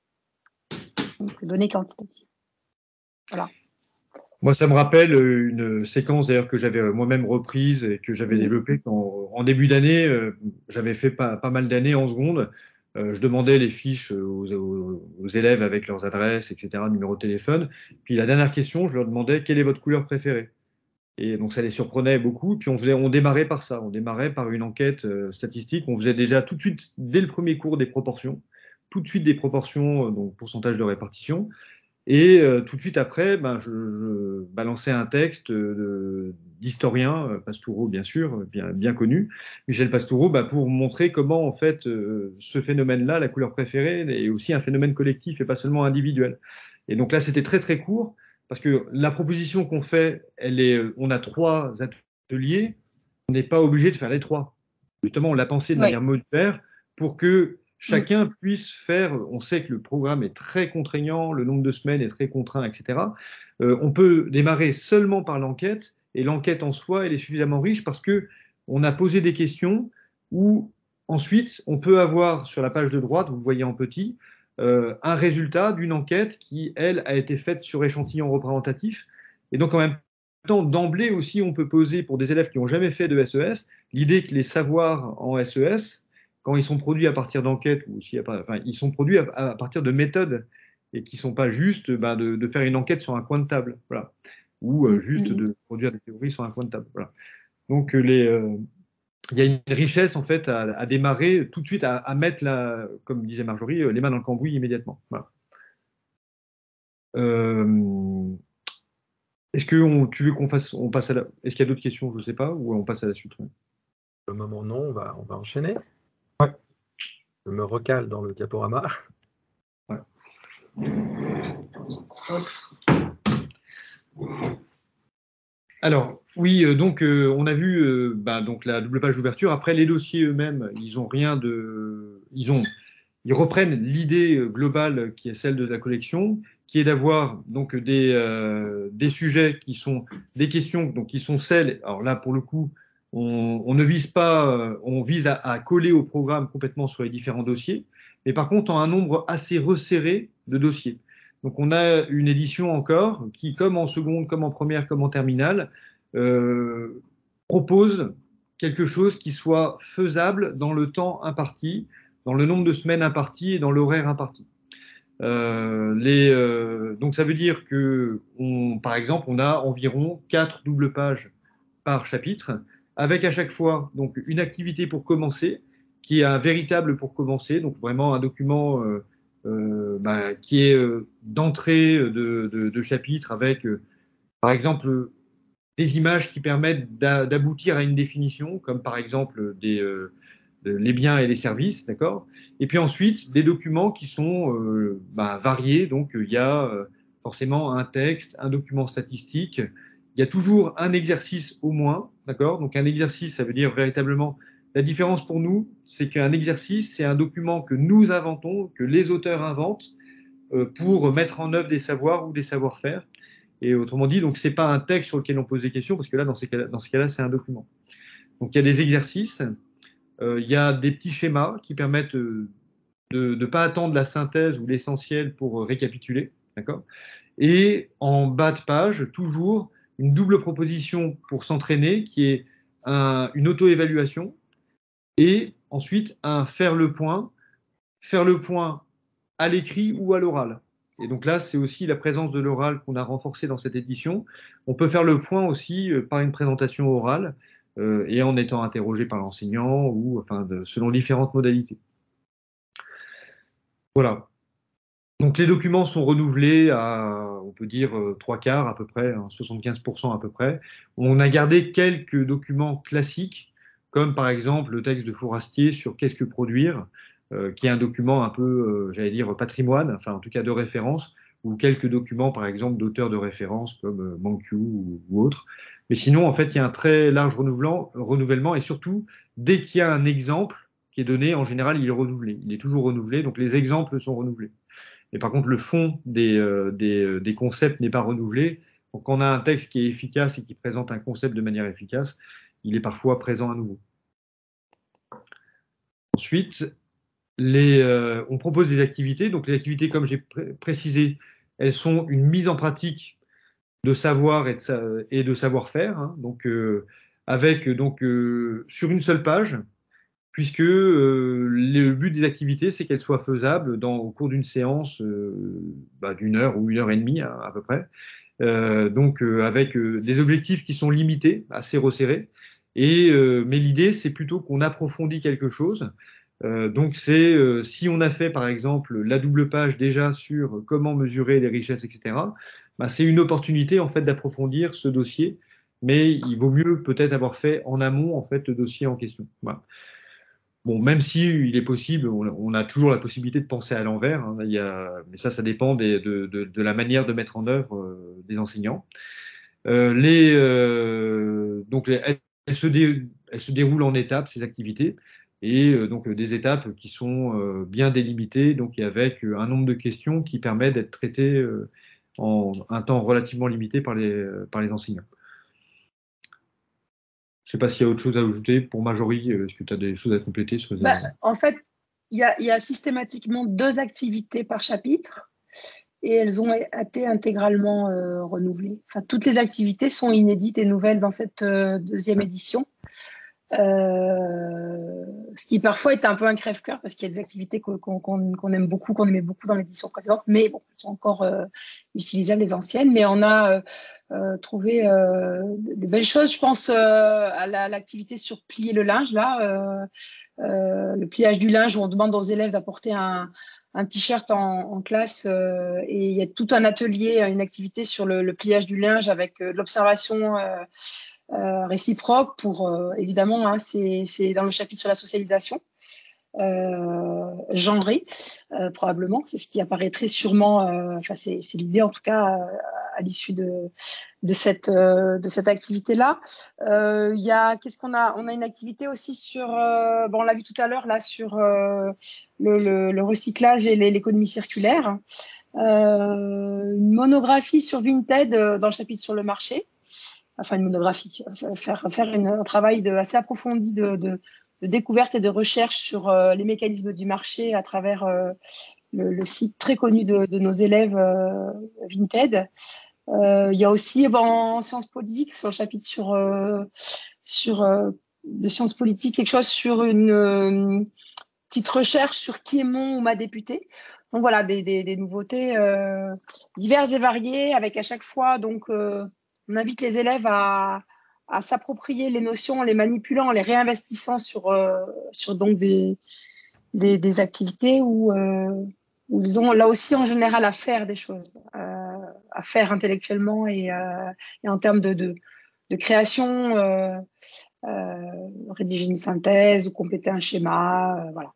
Donc, données quantitatives. Voilà. Moi, ça me rappelle une séquence d'ailleurs que j'avais moi-même reprise et que j'avais mmh. développée quand, en début d'année. Euh, j'avais fait pas, pas mal d'années en seconde. Euh, je demandais les fiches aux, aux, aux élèves avec leurs adresses, et cetera, numéro de téléphone. Puis la dernière question, je leur demandais quelle est votre couleur préférée. Et donc ça les surprenait beaucoup. Puis on, faisait, on démarrait par ça. On démarrait par une enquête euh, statistique. On faisait déjà tout de suite, dès le premier cours, des proportions. Tout de suite des proportions, donc pourcentage de répartition. Et euh, tout de suite après, ben, je, je balançais un texte d'historien, euh, Pastoureau bien sûr, bien, bien connu, Michel Pastoureau, ben, pour montrer comment en fait euh, ce phénomène-là, la couleur préférée, est aussi un phénomène collectif et pas seulement individuel. Et donc là, c'était très très court, parce que la proposition qu'on fait, elle est, on a trois ateliers, on n'est pas obligé de faire les trois. Justement, on l'a pensé de oui. manière modulaire pour que chacun puisse faire, on sait que le programme est très contraignant, le nombre de semaines est très contraint, et cetera. Euh, on peut démarrer seulement par l'enquête, et l'enquête en soi, elle est suffisamment riche parce qu'on a posé des questions où ensuite on peut avoir sur la page de droite, vous le voyez en petit, euh, un résultat d'une enquête qui, elle, a été faite sur échantillon représentatif. Et donc en même temps, d'emblée aussi, on peut poser pour des élèves qui n'ont jamais fait de S E S, l'idée que les savoirs en S E S, quand ils sont produits à partir d'enquêtes, ou aussi à, enfin, ils sont produits à, à partir de méthodes et qui ne sont pas juste bah, de, de faire une enquête sur un coin de table, voilà, ou euh, juste mmh. de produire des théories sur un coin de table. Voilà. Donc, les, euh, il y a une richesse en fait à, à démarrer tout de suite, à, à mettre, la, comme disait Marjorie, les mains dans le cambouis immédiatement. Voilà. Euh, Est-ce que on, tu veux qu'on fasse, on passe à la, est-ce qu'il y a d'autres questions, je ne sais pas, ou on passe à la suite? Pour le moment, non, on va, on va enchaîner. Ouais. Je me recale dans le diaporama. Ouais. Alors, oui, euh, donc euh, on a vu euh, bah, donc la double page d'ouverture. Après, les dossiers eux-mêmes, ils ont rien de, ils ont, ils reprennent l'idée globale qui est celle de la collection, qui est d'avoir donc des, euh, des sujets qui sont des questions, donc qui sont celles. Alors là, pour le coup, on, on ne vise pas, euh, on vise à, à coller au programme complètement sur les différents dossiers, mais par contre en un nombre assez resserré de dossiers. Donc on a une édition encore qui, comme en seconde, comme en première, comme en terminale, euh, propose quelque chose qui soit faisable dans le temps imparti, dans le nombre de semaines imparties et dans l'horaire imparti. Euh, les, euh, donc ça veut dire que, on, par exemple, on a environ quatre doubles pages par chapitre, avec à chaque fois donc une activité pour commencer, qui est un véritable pour commencer, donc vraiment un document euh, euh, bah, qui est euh, d'entrée de, de, de chapitre avec, euh, par exemple, des images qui permettent d'aboutir à une définition, comme par exemple des, euh, les biens et les services, d'accord? Et puis ensuite, des documents qui sont euh, bah, variés, donc il y a euh, forcément un texte, un document statistique, il y a toujours un exercice au moins, d'accord? Donc un exercice, ça veut dire véritablement, la différence pour nous, c'est qu'un exercice, c'est un document que nous inventons, que les auteurs inventent, euh, pour mettre en œuvre des savoirs ou des savoir-faire. Et autrement dit, donc c'est pas un texte sur lequel on pose des questions, parce que là, dans ces cas-là, dans ce cas-là, c'est un document. Donc il y a des exercices, euh, il y a des petits schémas qui permettent euh, de ne pas attendre la synthèse ou l'essentiel pour euh, récapituler, d'accord? Et en bas de page, toujours une double proposition pour s'entraîner, qui est un, une auto-évaluation, et ensuite un faire le point, faire le point à l'écrit ou à l'oral. Et donc là, c'est aussi la présence de l'oral qu'on a renforcée dans cette édition. On peut faire le point aussi euh, par une présentation orale euh, et en étant interrogé par l'enseignant ou enfin de, selon différentes modalités. Voilà. Donc les documents sont renouvelés à, on peut dire, euh, trois quarts à peu près, hein, soixante-quinze pour cent à peu près. On a gardé quelques documents classiques, comme par exemple le texte de Fourastier sur qu'est-ce que produire, euh, qui est un document un peu, euh, j'allais dire, patrimoine, enfin en tout cas de référence, ou quelques documents par exemple d'auteurs de référence comme euh, Mankiw ou, ou autres. Mais sinon, en fait, il y a un très large renouvellement et surtout, dès qu'il y a un exemple qui est donné, en général, il est renouvelé. Il est toujours renouvelé, donc les exemples sont renouvelés. Et par contre, le fond des, euh, des, euh, des concepts n'est pas renouvelé. Donc, quand on a un texte qui est efficace et qui présente un concept de manière efficace, il est parfois présent à nouveau. Ensuite, les, euh, on propose des activités. Donc, les activités, comme j'ai pré précisé, elles sont une mise en pratique de savoir et de, et de savoir-faire. Hein. Donc, euh, avec donc euh, sur une seule page, puisque euh, le but des activités, c'est qu'elles soient faisables dans, au cours d'une séance euh, bah, d'une heure ou une heure et demie à, à peu près. Euh, donc euh, avec euh, des objectifs qui sont limités, assez resserrés. Et, euh, mais l'idée, c'est plutôt qu'on approfondit quelque chose. Euh, donc c'est euh, si on a fait par exemple la double page déjà sur comment mesurer les richesses, et cetera, bah, c'est une opportunité en fait d'approfondir ce dossier, mais il vaut mieux peut-être avoir fait en amont en fait le dossier en question. Voilà. Bon, même si il est possible, on, on a toujours la possibilité de penser à l'envers, hein, il y a, mais ça, ça dépend des, de, de, de la manière de mettre en œuvre euh, des enseignants. Euh, les, euh, donc, les, elles, elles, se dé, elles se déroulent en étapes, ces activités, et euh, donc des étapes qui sont euh, bien délimitées, donc et avec un nombre de questions qui permet d'être traitées euh, en un temps relativement limité par les, par les enseignants. Je ne sais pas s'il y a autre chose à ajouter. Pour Marjorie, est-ce que tu as des choses à compléter sur les bah, En fait, il y, y a systématiquement deux activités par chapitre et elles ont été intégralement euh, renouvelées. Enfin, toutes les activités sont inédites et nouvelles dans cette euh, deuxième édition. Euh, ce qui parfois est un peu un crève-cœur parce qu'il y a des activités qu'on qu'on, qu'on aime beaucoup, qu'on aimait beaucoup dans l'édition précédente, mais bon, elles sont encore euh, utilisables, les anciennes. Mais on a euh, euh, trouvé euh, des belles choses. Je pense euh, à l'activité sur plier le linge, là, euh, euh, le pliage du linge où on demande aux élèves d'apporter un, un t-shirt en, en classe euh, et il y a tout un atelier, une activité sur le, le pliage du linge avec euh, l'observation euh, euh, réciproque pour, euh, évidemment, hein, c'est dans le chapitre sur la socialisation. Euh, genré, euh, probablement. C'est ce qui apparaîtrait sûrement, euh, enfin, c'est l'idée en tout cas euh, à l'issue de, de cette, euh, de cette activité-là. Euh, il y a, qu'est-ce qu'on a? On a une activité aussi sur, euh, bon, on l'a vu tout à l'heure, là, sur euh, le, le, le recyclage et l'économie circulaire. Euh, une monographie sur Vinted euh, dans le chapitre sur le marché. Enfin, une monographie, faire, faire une, un travail de, assez approfondi de, de de découverte et de recherche sur euh, les mécanismes du marché à travers euh, le, le site très connu de, de nos élèves euh, Vinted. Euh, il y a aussi bon, en sciences politiques, sur le chapitre sur, euh, sur euh, de sciences politiques, quelque chose sur une euh, petite recherche sur qui est mon ou ma députée. Donc voilà, des, des, des nouveautés euh, diverses et variées, avec à chaque fois, donc euh, on invite les élèves à à s'approprier les notions en les manipulant, en les réinvestissant sur, euh, sur donc des, des, des activités où, euh, où ils ont là aussi en général à faire des choses, euh, à faire intellectuellement et, euh, et en termes de, de, de création, euh, euh, rédiger une synthèse ou compléter un schéma, euh, voilà.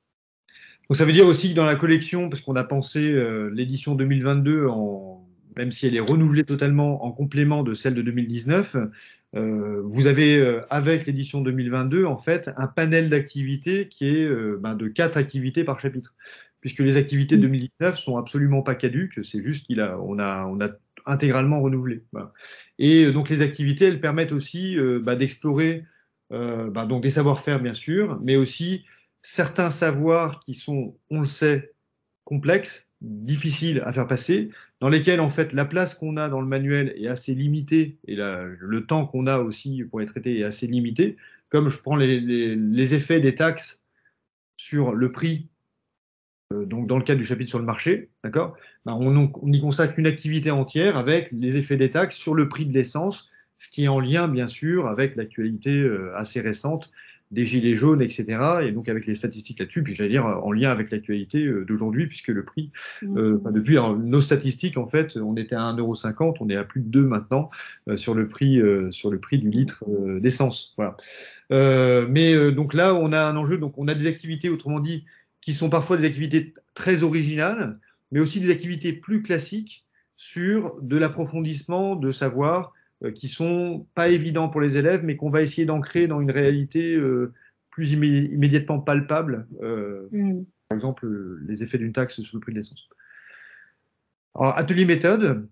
Donc ça veut dire aussi que dans la collection, parce qu'on a pensé euh, l'édition deux mille vingt-deux, en, même si elle est renouvelée totalement en complément de celle de deux mille dix-neuf, euh, vous avez euh, avec l'édition deux mille vingt-deux en fait un panel d'activités qui est euh, ben, de quatre activités par chapitre, puisque les activités de deux mille dix-neuf sont absolument pas caduques, c'est juste qu'il a, on a, on a intégralement renouvelé. Voilà. Et donc les activités, elles permettent aussi euh, ben, d'explorer euh, ben, donc des savoir-faire bien sûr, mais aussi certains savoirs qui sont, on le sait, complexes, difficiles à faire passer, dans lesquels en fait la place qu'on a dans le manuel est assez limitée et la, le temps qu'on a aussi pour les traiter est assez limité. Comme je prends les, les, les effets des taxes sur le prix, euh, donc dans le cadre du chapitre sur le marché, d'accord, ben on, on y consacre une activité entière avec les effets des taxes sur le prix de l'essence, ce qui est en lien bien sûr avec l'actualité euh, assez récente des gilets jaunes, et cetera. Et donc avec les statistiques là-dessus, puis j'allais dire en lien avec l'actualité d'aujourd'hui, puisque le prix, euh, enfin, depuis alors, nos statistiques, en fait, on était à un euro cinquante, on est à plus de deux maintenant euh, sur, le prix, euh, sur le prix du litre euh, d'essence. Voilà. Euh, mais euh, donc là, on a un enjeu, donc on a des activités, autrement dit, qui sont parfois des activités très originales, mais aussi des activités plus classiques sur de l'approfondissement de savoir qui sont pas évidents pour les élèves, mais qu'on va essayer d'ancrer dans une réalité euh, plus immé immédiatement palpable, euh, mmh. Par exemple euh, les effets d'une taxe sur le prix de l'essence. Alors, atelier méthode,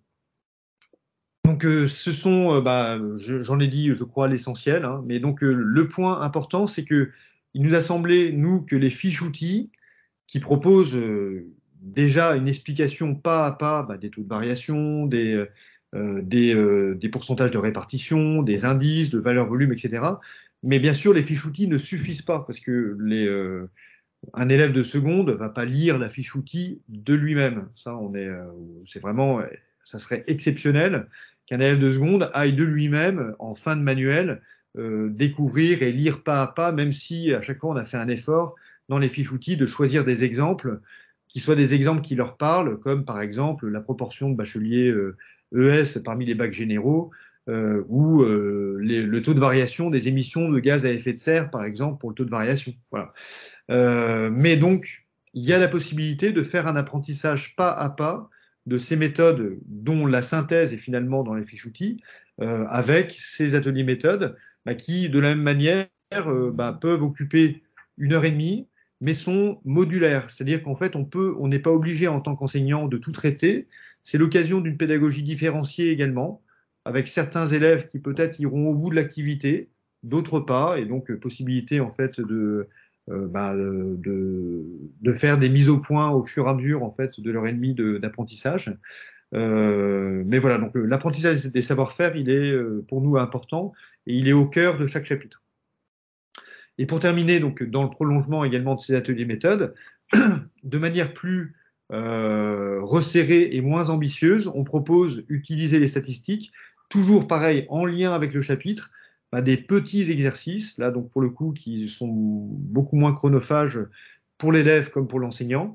donc euh, ce sont, euh, bah, j'en ai dit, je crois, l'essentiel, hein, mais donc euh, le point important, c'est que il nous a semblé, nous, que les fiches outils qui proposent euh, déjà une explication pas à pas bah, des taux de variation, des Euh, des, euh, des pourcentages de répartition, des indices, de valeur volume, et cetera. Mais bien sûr, les fiches outils ne suffisent pas parce que les, euh, un élève de seconde ne va pas lire la fiche outil de lui-même. Ça, on est, euh, c'est vraiment, ça serait exceptionnel qu'un élève de seconde aille de lui-même, en fin de manuel, euh, découvrir et lire pas à pas, même si à chaque fois on a fait un effort dans les fiches outils de choisir des exemples qui soient des exemples qui leur parlent, comme par exemple la proportion de bacheliers euh, E S parmi les bacs généraux, euh, ou euh, les, le taux de variation des émissions de gaz à effet de serre, par exemple, pour le taux de variation. Voilà. Euh, mais donc, il y a la possibilité de faire un apprentissage pas à pas de ces méthodes dont la synthèse est finalement dans les fiches outils, euh, avec ces ateliers méthodes bah, qui, de la même manière, euh, bah, peuvent occuper une heure et demie, mais sont modulaires. C'est-à-dire qu'en fait, on peut, on n'est pas obligé en tant qu'enseignant de tout traiter. C'est l'occasion d'une pédagogie différenciée également, avec certains élèves qui peut-être iront au bout de l'activité, d'autres pas, et donc possibilité en fait de, euh, bah, de, de faire des mises au point au fur et à mesure en fait de leur ennemi d'apprentissage. Euh, mais voilà, donc l'apprentissage des savoir-faire, il est pour nous important et il est au cœur de chaque chapitre. Et pour terminer, donc dans le prolongement également de ces ateliers méthodes, de manière plus euh, resserrée et moins ambitieuse, on propose d'utiliser les statistiques, toujours pareil, en lien avec le chapitre, bah, des petits exercices, là donc pour le coup, qui sont beaucoup moins chronophages pour l'élève comme pour l'enseignant,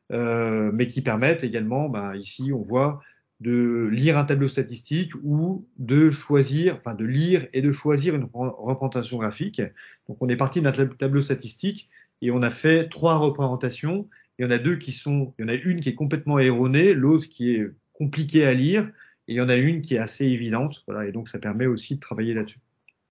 euh, mais qui permettent également, ben, ici on voit, de lire un tableau statistique ou de choisir, enfin de lire et de choisir une représentation graphique. Donc on est parti d'un tableau statistique et on a fait trois représentations. Il y en a deux qui sont, il y en a une qui est complètement erronée, l'autre qui est compliquée à lire, et il y en a une qui est assez évidente. Voilà, et donc ça permet aussi de travailler là-dessus.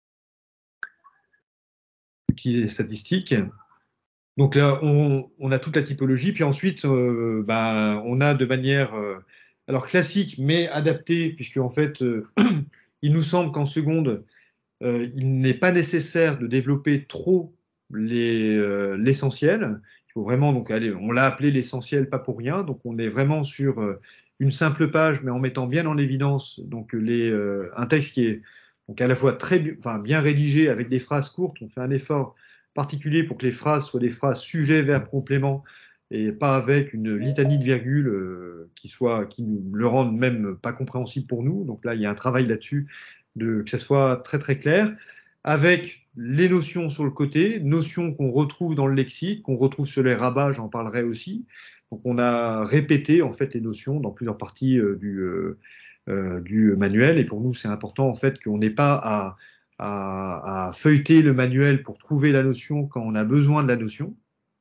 Utiliser les statistiques. Donc là, on, on a toute la typologie, puis ensuite, euh, ben, on a de manière euh, alors classique, mais adaptée, puisque en fait, euh, il nous semble qu'en seconde, euh, il n'est pas nécessaire de développer trop l'essentiel. Euh, il faut vraiment, donc, aller, on l'a appelé l'essentiel pas pour rien, donc on est vraiment sur euh, une simple page, mais en mettant bien en évidence donc, les, euh, un texte qui est donc, à la fois très, enfin, bien rédigé avec des phrases courtes. On fait un effort particulier pour que les phrases soient des phrases sujet, verbe, complément, et pas avec une litanie de virgules euh, qui, soit, qui le rendent même pas compréhensible pour nous. Donc là, il y a un travail là-dessus, de, que ça soit très très clair, avec les notions sur le côté, notions qu'on retrouve dans le lexique, qu'on retrouve sur les rabats, j'en parlerai aussi. Donc on a répété en fait les notions dans plusieurs parties euh, du, euh, euh, du manuel, et pour nous c'est important en fait qu'on n'ait pas à, à, à feuilleter le manuel pour trouver la notion quand on a besoin de la notion.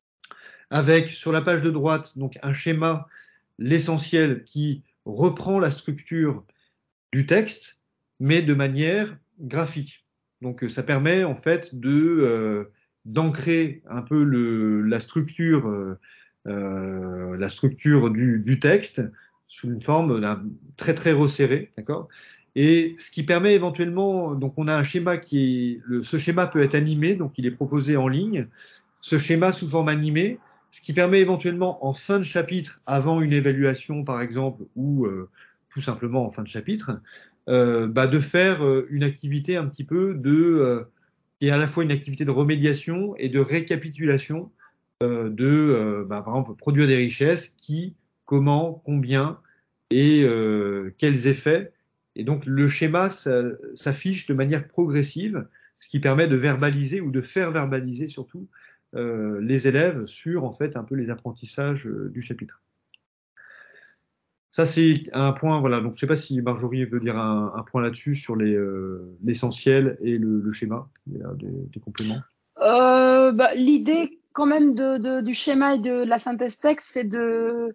Avec sur la page de droite donc un schéma, l'essentiel, qui reprend la structure du texte, mais de manière graphique. Donc ça permet en fait de euh, d'ancrer un peu le, la structure, euh, euh, la structure du, du texte sous une forme très très resserrée, d'accord. Et ce qui permet éventuellement, donc on a un schéma qui est, le, ce schéma peut être animé, donc il est proposé en ligne. Ce schéma sous forme animée, ce qui permet éventuellement en fin de chapitre, avant une évaluation par exemple, ou euh, tout simplement en fin de chapitre, euh, bah, de faire euh, une activité un petit peu de, euh, qui est à la fois une activité de remédiation et de récapitulation euh, de, euh, bah, par exemple, produire des richesses, qui, comment, combien et euh, quels effets. Et donc le schéma s'affiche de manière progressive, ce qui permet de verbaliser ou de faire verbaliser surtout euh, les élèves sur en fait un peu les apprentissages euh, du chapitre. Ça, c'est un point, voilà. Donc, je ne sais pas si Marjorie veut dire un, un point là-dessus sur l'essentiel euh, et le, le schéma. Il y a des, des compléments. Euh, bah, l'idée, quand même, de, de, du schéma et de la synthèse texte, c'est de,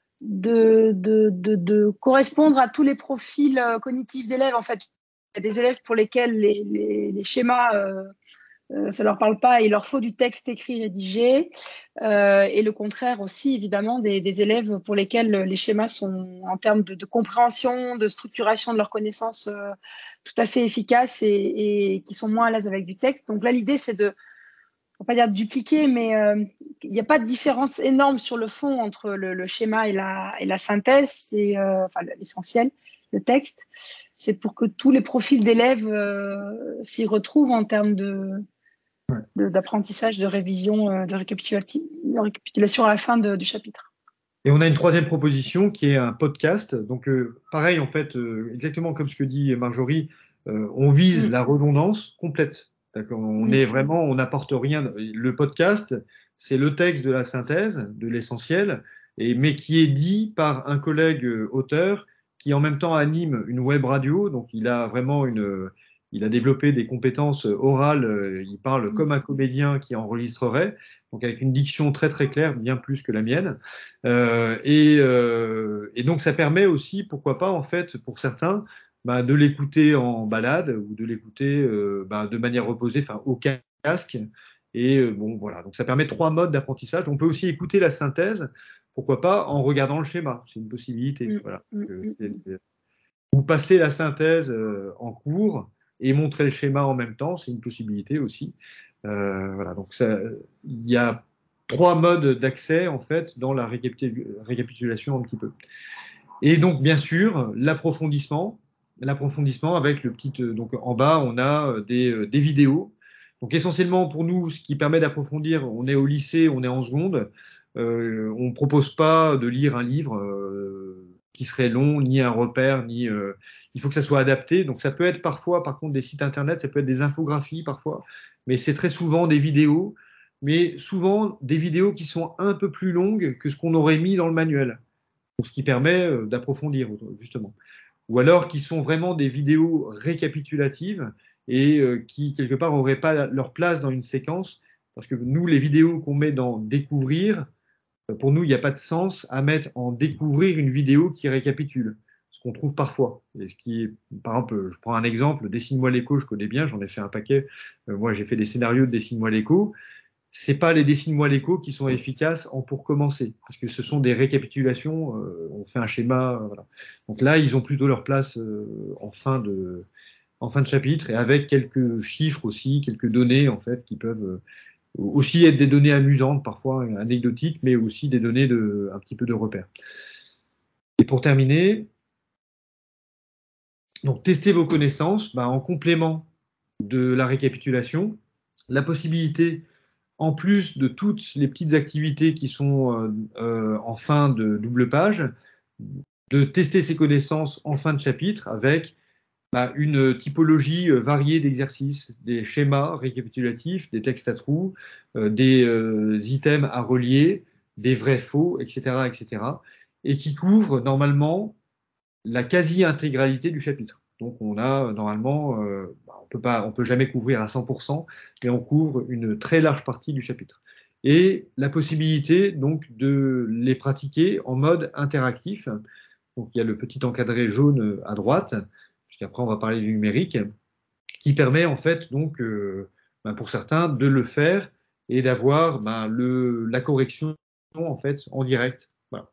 de, de, de, de correspondre à tous les profils euh, cognitifs d'élèves. En fait, il y a des élèves pour lesquels les, les, les schémas euh, Euh, ça ne leur parle pas, il leur faut du texte écrit rédigé, euh, et le contraire aussi évidemment des, des élèves pour lesquels les schémas sont en termes de, de compréhension, de structuration de leurs connaissances euh, tout à fait efficaces et, et qui sont moins à l'aise avec du texte. Donc là l'idée c'est de, on va pas dire de dupliquer, mais euh, il n'y a pas de différence énorme sur le fond entre le, le schéma et la, et la synthèse, c'est euh, enfin l'essentiel, le texte. C'est pour que tous les profils d'élèves euh, s'y retrouvent en termes de d'apprentissage, de, de révision, euh, de, de récapitulation à la fin de, du chapitre. Et on a une troisième proposition qui est un podcast. Donc, euh, pareil, en fait, euh, exactement comme ce que dit Marjorie, euh, on vise mmh. la redondance complète. On mmh. est vraiment, on n'apporte rien. Le podcast, c'est le texte de la synthèse, de l'essentiel, et mais qui est dit par un collègue euh, auteur qui en même temps anime une web radio. Donc, il a vraiment une, il a développé des compétences orales. Il parle comme un comédien qui enregistrerait. Donc avec une diction très très claire, bien plus que la mienne. Euh, et, euh, et donc ça permet aussi, pourquoi pas en fait, pour certains, bah, de l'écouter en balade ou de l'écouter euh, bah, de manière reposée, enfin au casque. Et euh, bon voilà, donc ça permet trois modes d'apprentissage. On peut aussi écouter la synthèse, pourquoi pas, en regardant le schéma. C'est une possibilité. Mmh. Voilà. Euh, vous passez la synthèse euh, en cours et montrer le schéma en même temps, c'est une possibilité aussi. Euh, voilà, donc ça, il y a trois modes d'accès en fait dans la récapitulation un petit peu. Et donc bien sûr l'approfondissement, l'approfondissement avec le petit, donc en bas on a des, des vidéos. Donc essentiellement pour nous, ce qui permet d'approfondir, on est au lycée, on est en seconde, euh, on ne propose pas de lire un livre euh, qui serait long, ni un repère, ni euh, il faut que ça soit adapté. Donc ça peut être parfois, par contre, des sites internet, ça peut être des infographies parfois, mais c'est très souvent des vidéos mais souvent des vidéos qui sont un peu plus longues que ce qu'on aurait mis dans le manuel, ce qui permet d'approfondir, justement. Ou alors qui sont vraiment des vidéos récapitulatives et qui, quelque part, n'auraient pas leur place dans une séquence, parce que nous, les vidéos qu'on met dans Découvrir, pour nous, il n'y a pas de sens à mettre en Découvrir une vidéo qui récapitule, ce qu'on trouve parfois. Et ce qui est, par exemple, je prends un exemple, Dessine-moi l'écho, je connais bien, j'en ai fait un paquet. Euh, moi, j'ai fait des scénarios de Dessine-moi l'écho. Ce n'est pas les Dessine-moi l'écho qui sont efficaces en pour commencer, parce que ce sont des récapitulations, euh, on fait un schéma. Euh, voilà. Donc là, ils ont plutôt leur place euh, en, fin de, en fin de chapitre, et avec quelques chiffres aussi, quelques données, en fait, qui peuvent... Euh, aussi être des données amusantes, parfois anecdotiques, mais aussi des données de, un petit peu de repères. Et pour terminer, donc tester vos connaissances, bah, en complément de la récapitulation, la possibilité, en plus de toutes les petites activités qui sont euh, euh, en fin de double page, de tester ses connaissances en fin de chapitre avec bah, une typologie variée d'exercices, des schémas récapitulatifs, des textes à trous, euh, des euh, items à relier, des vrais-faux, et cetera, et cetera, et qui couvrent normalement la quasi-intégralité du chapitre. Donc on a normalement, euh, bah, on peut pas, on peut jamais couvrir à cent pour cent, mais on couvre une très large partie du chapitre. Et la possibilité donc de les pratiquer en mode interactif. Donc il y a le petit encadré jaune à droite, puisqu'après on va parler du numérique, qui permet en fait donc euh, ben pour certains de le faire et d'avoir ben, le, la correction en fait en direct. Voilà.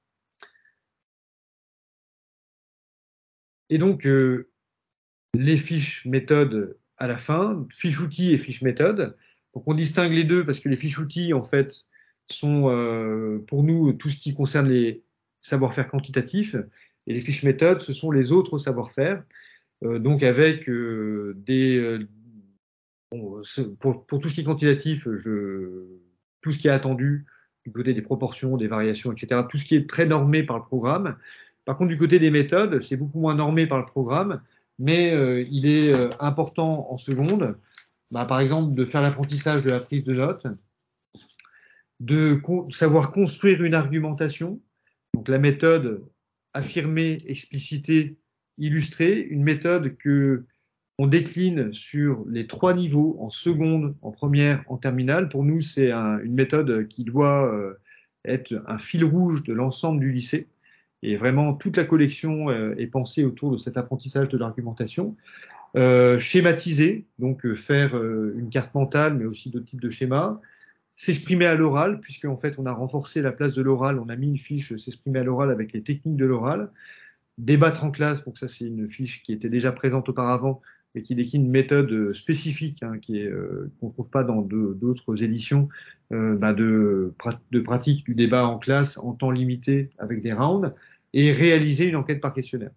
Et donc euh, les fiches méthodes à la fin, fiches outils et fiches méthodes. Donc on distingue les deux parce que les fiches outils en fait sont euh, pour nous tout ce qui concerne les savoir-faire quantitatifs, et les fiches méthodes ce sont les autres savoir-faire. Euh, donc avec euh, des euh, bon, pour, pour tout ce qui est quantitatif, je, tout ce qui est attendu du côté des proportions, des variations, et cetera, tout ce qui est très normé par le programme. Par contre, du côté des méthodes, c'est beaucoup moins normé par le programme, mais euh, il est euh, important en seconde, bah, par exemple, de faire l'apprentissage de la prise de notes, de con savoir construire une argumentation, donc la méthode affirmée, explicitée, illustrée, une méthode que on décline sur les trois niveaux, en seconde, en première, en terminale. Pour nous, c'est un, une méthode qui doit euh, être un fil rouge de l'ensemble du lycée. Et vraiment, toute la collection euh, est pensée autour de cet apprentissage de l'argumentation. Euh, schématiser, donc euh, faire euh, une carte mentale, mais aussi d'autres types de schémas. S'exprimer à l'oral, puisqu'en fait, on a renforcé la place de l'oral, on a mis une fiche s'exprimer à l'oral avec les techniques de l'oral. Débattre en classe, donc ça, c'est une fiche qui était déjà présente auparavant, et qui décline une méthode spécifique hein, qui est, euh, qu'on ne trouve pas dans d'autres éditions euh, bah de, de pratique du débat en classe en temps limité avec des rounds, et réaliser une enquête par questionnaire.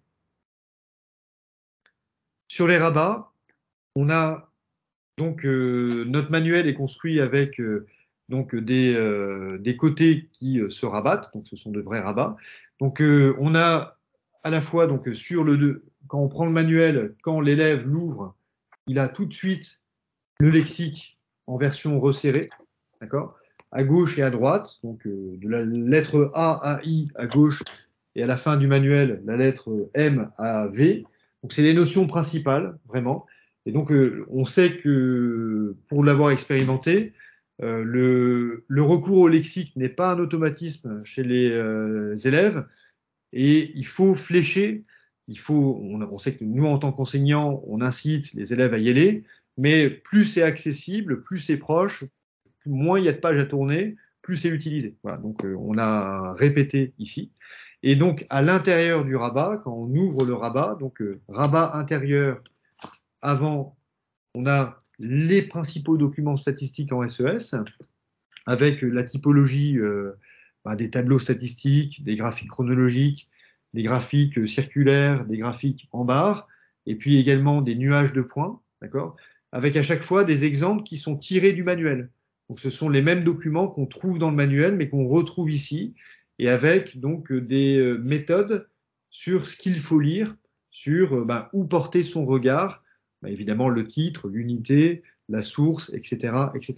Sur les rabats, on a donc euh, notre manuel est construit avec euh, donc des, euh, des côtés qui euh, se rabattent, donc ce sont de vrais rabats. Donc euh, on a à la fois donc sur le quand on prend le manuel, quand l'élève l'ouvre, il a tout de suite le lexique en version resserrée, d'accord, à gauche et à droite, donc euh, de la lettre A à I à gauche, et à la fin du manuel, la lettre M à V. Donc c'est les notions principales, vraiment. Et donc euh, on sait que, pour l'avoir expérimenté, euh, le, le recours au lexique n'est pas un automatisme chez les euh, élèves, et il faut flécher. Il faut, on, on sait que nous, en tant qu'enseignants, on incite les élèves à y aller, mais plus c'est accessible, plus c'est proche, moins il y a de pages à tourner, plus c'est utilisé. Voilà, donc euh, on a répété ici. Et donc à l'intérieur du rabat, quand on ouvre le rabat, donc euh, rabat intérieur, avant, on a les principaux documents statistiques en S E S, avec la typologie euh, bah, des tableaux statistiques, des graphiques chronologiques, des graphiques circulaires, des graphiques en barre, et puis également des nuages de points, d'accord, avec à chaque fois des exemples qui sont tirés du manuel. Donc ce sont les mêmes documents qu'on trouve dans le manuel, mais qu'on retrouve ici, et avec donc des méthodes sur ce qu'il faut lire, sur bah, où porter son regard, bah, évidemment le titre, l'unité, la source, et cetera, et cetera.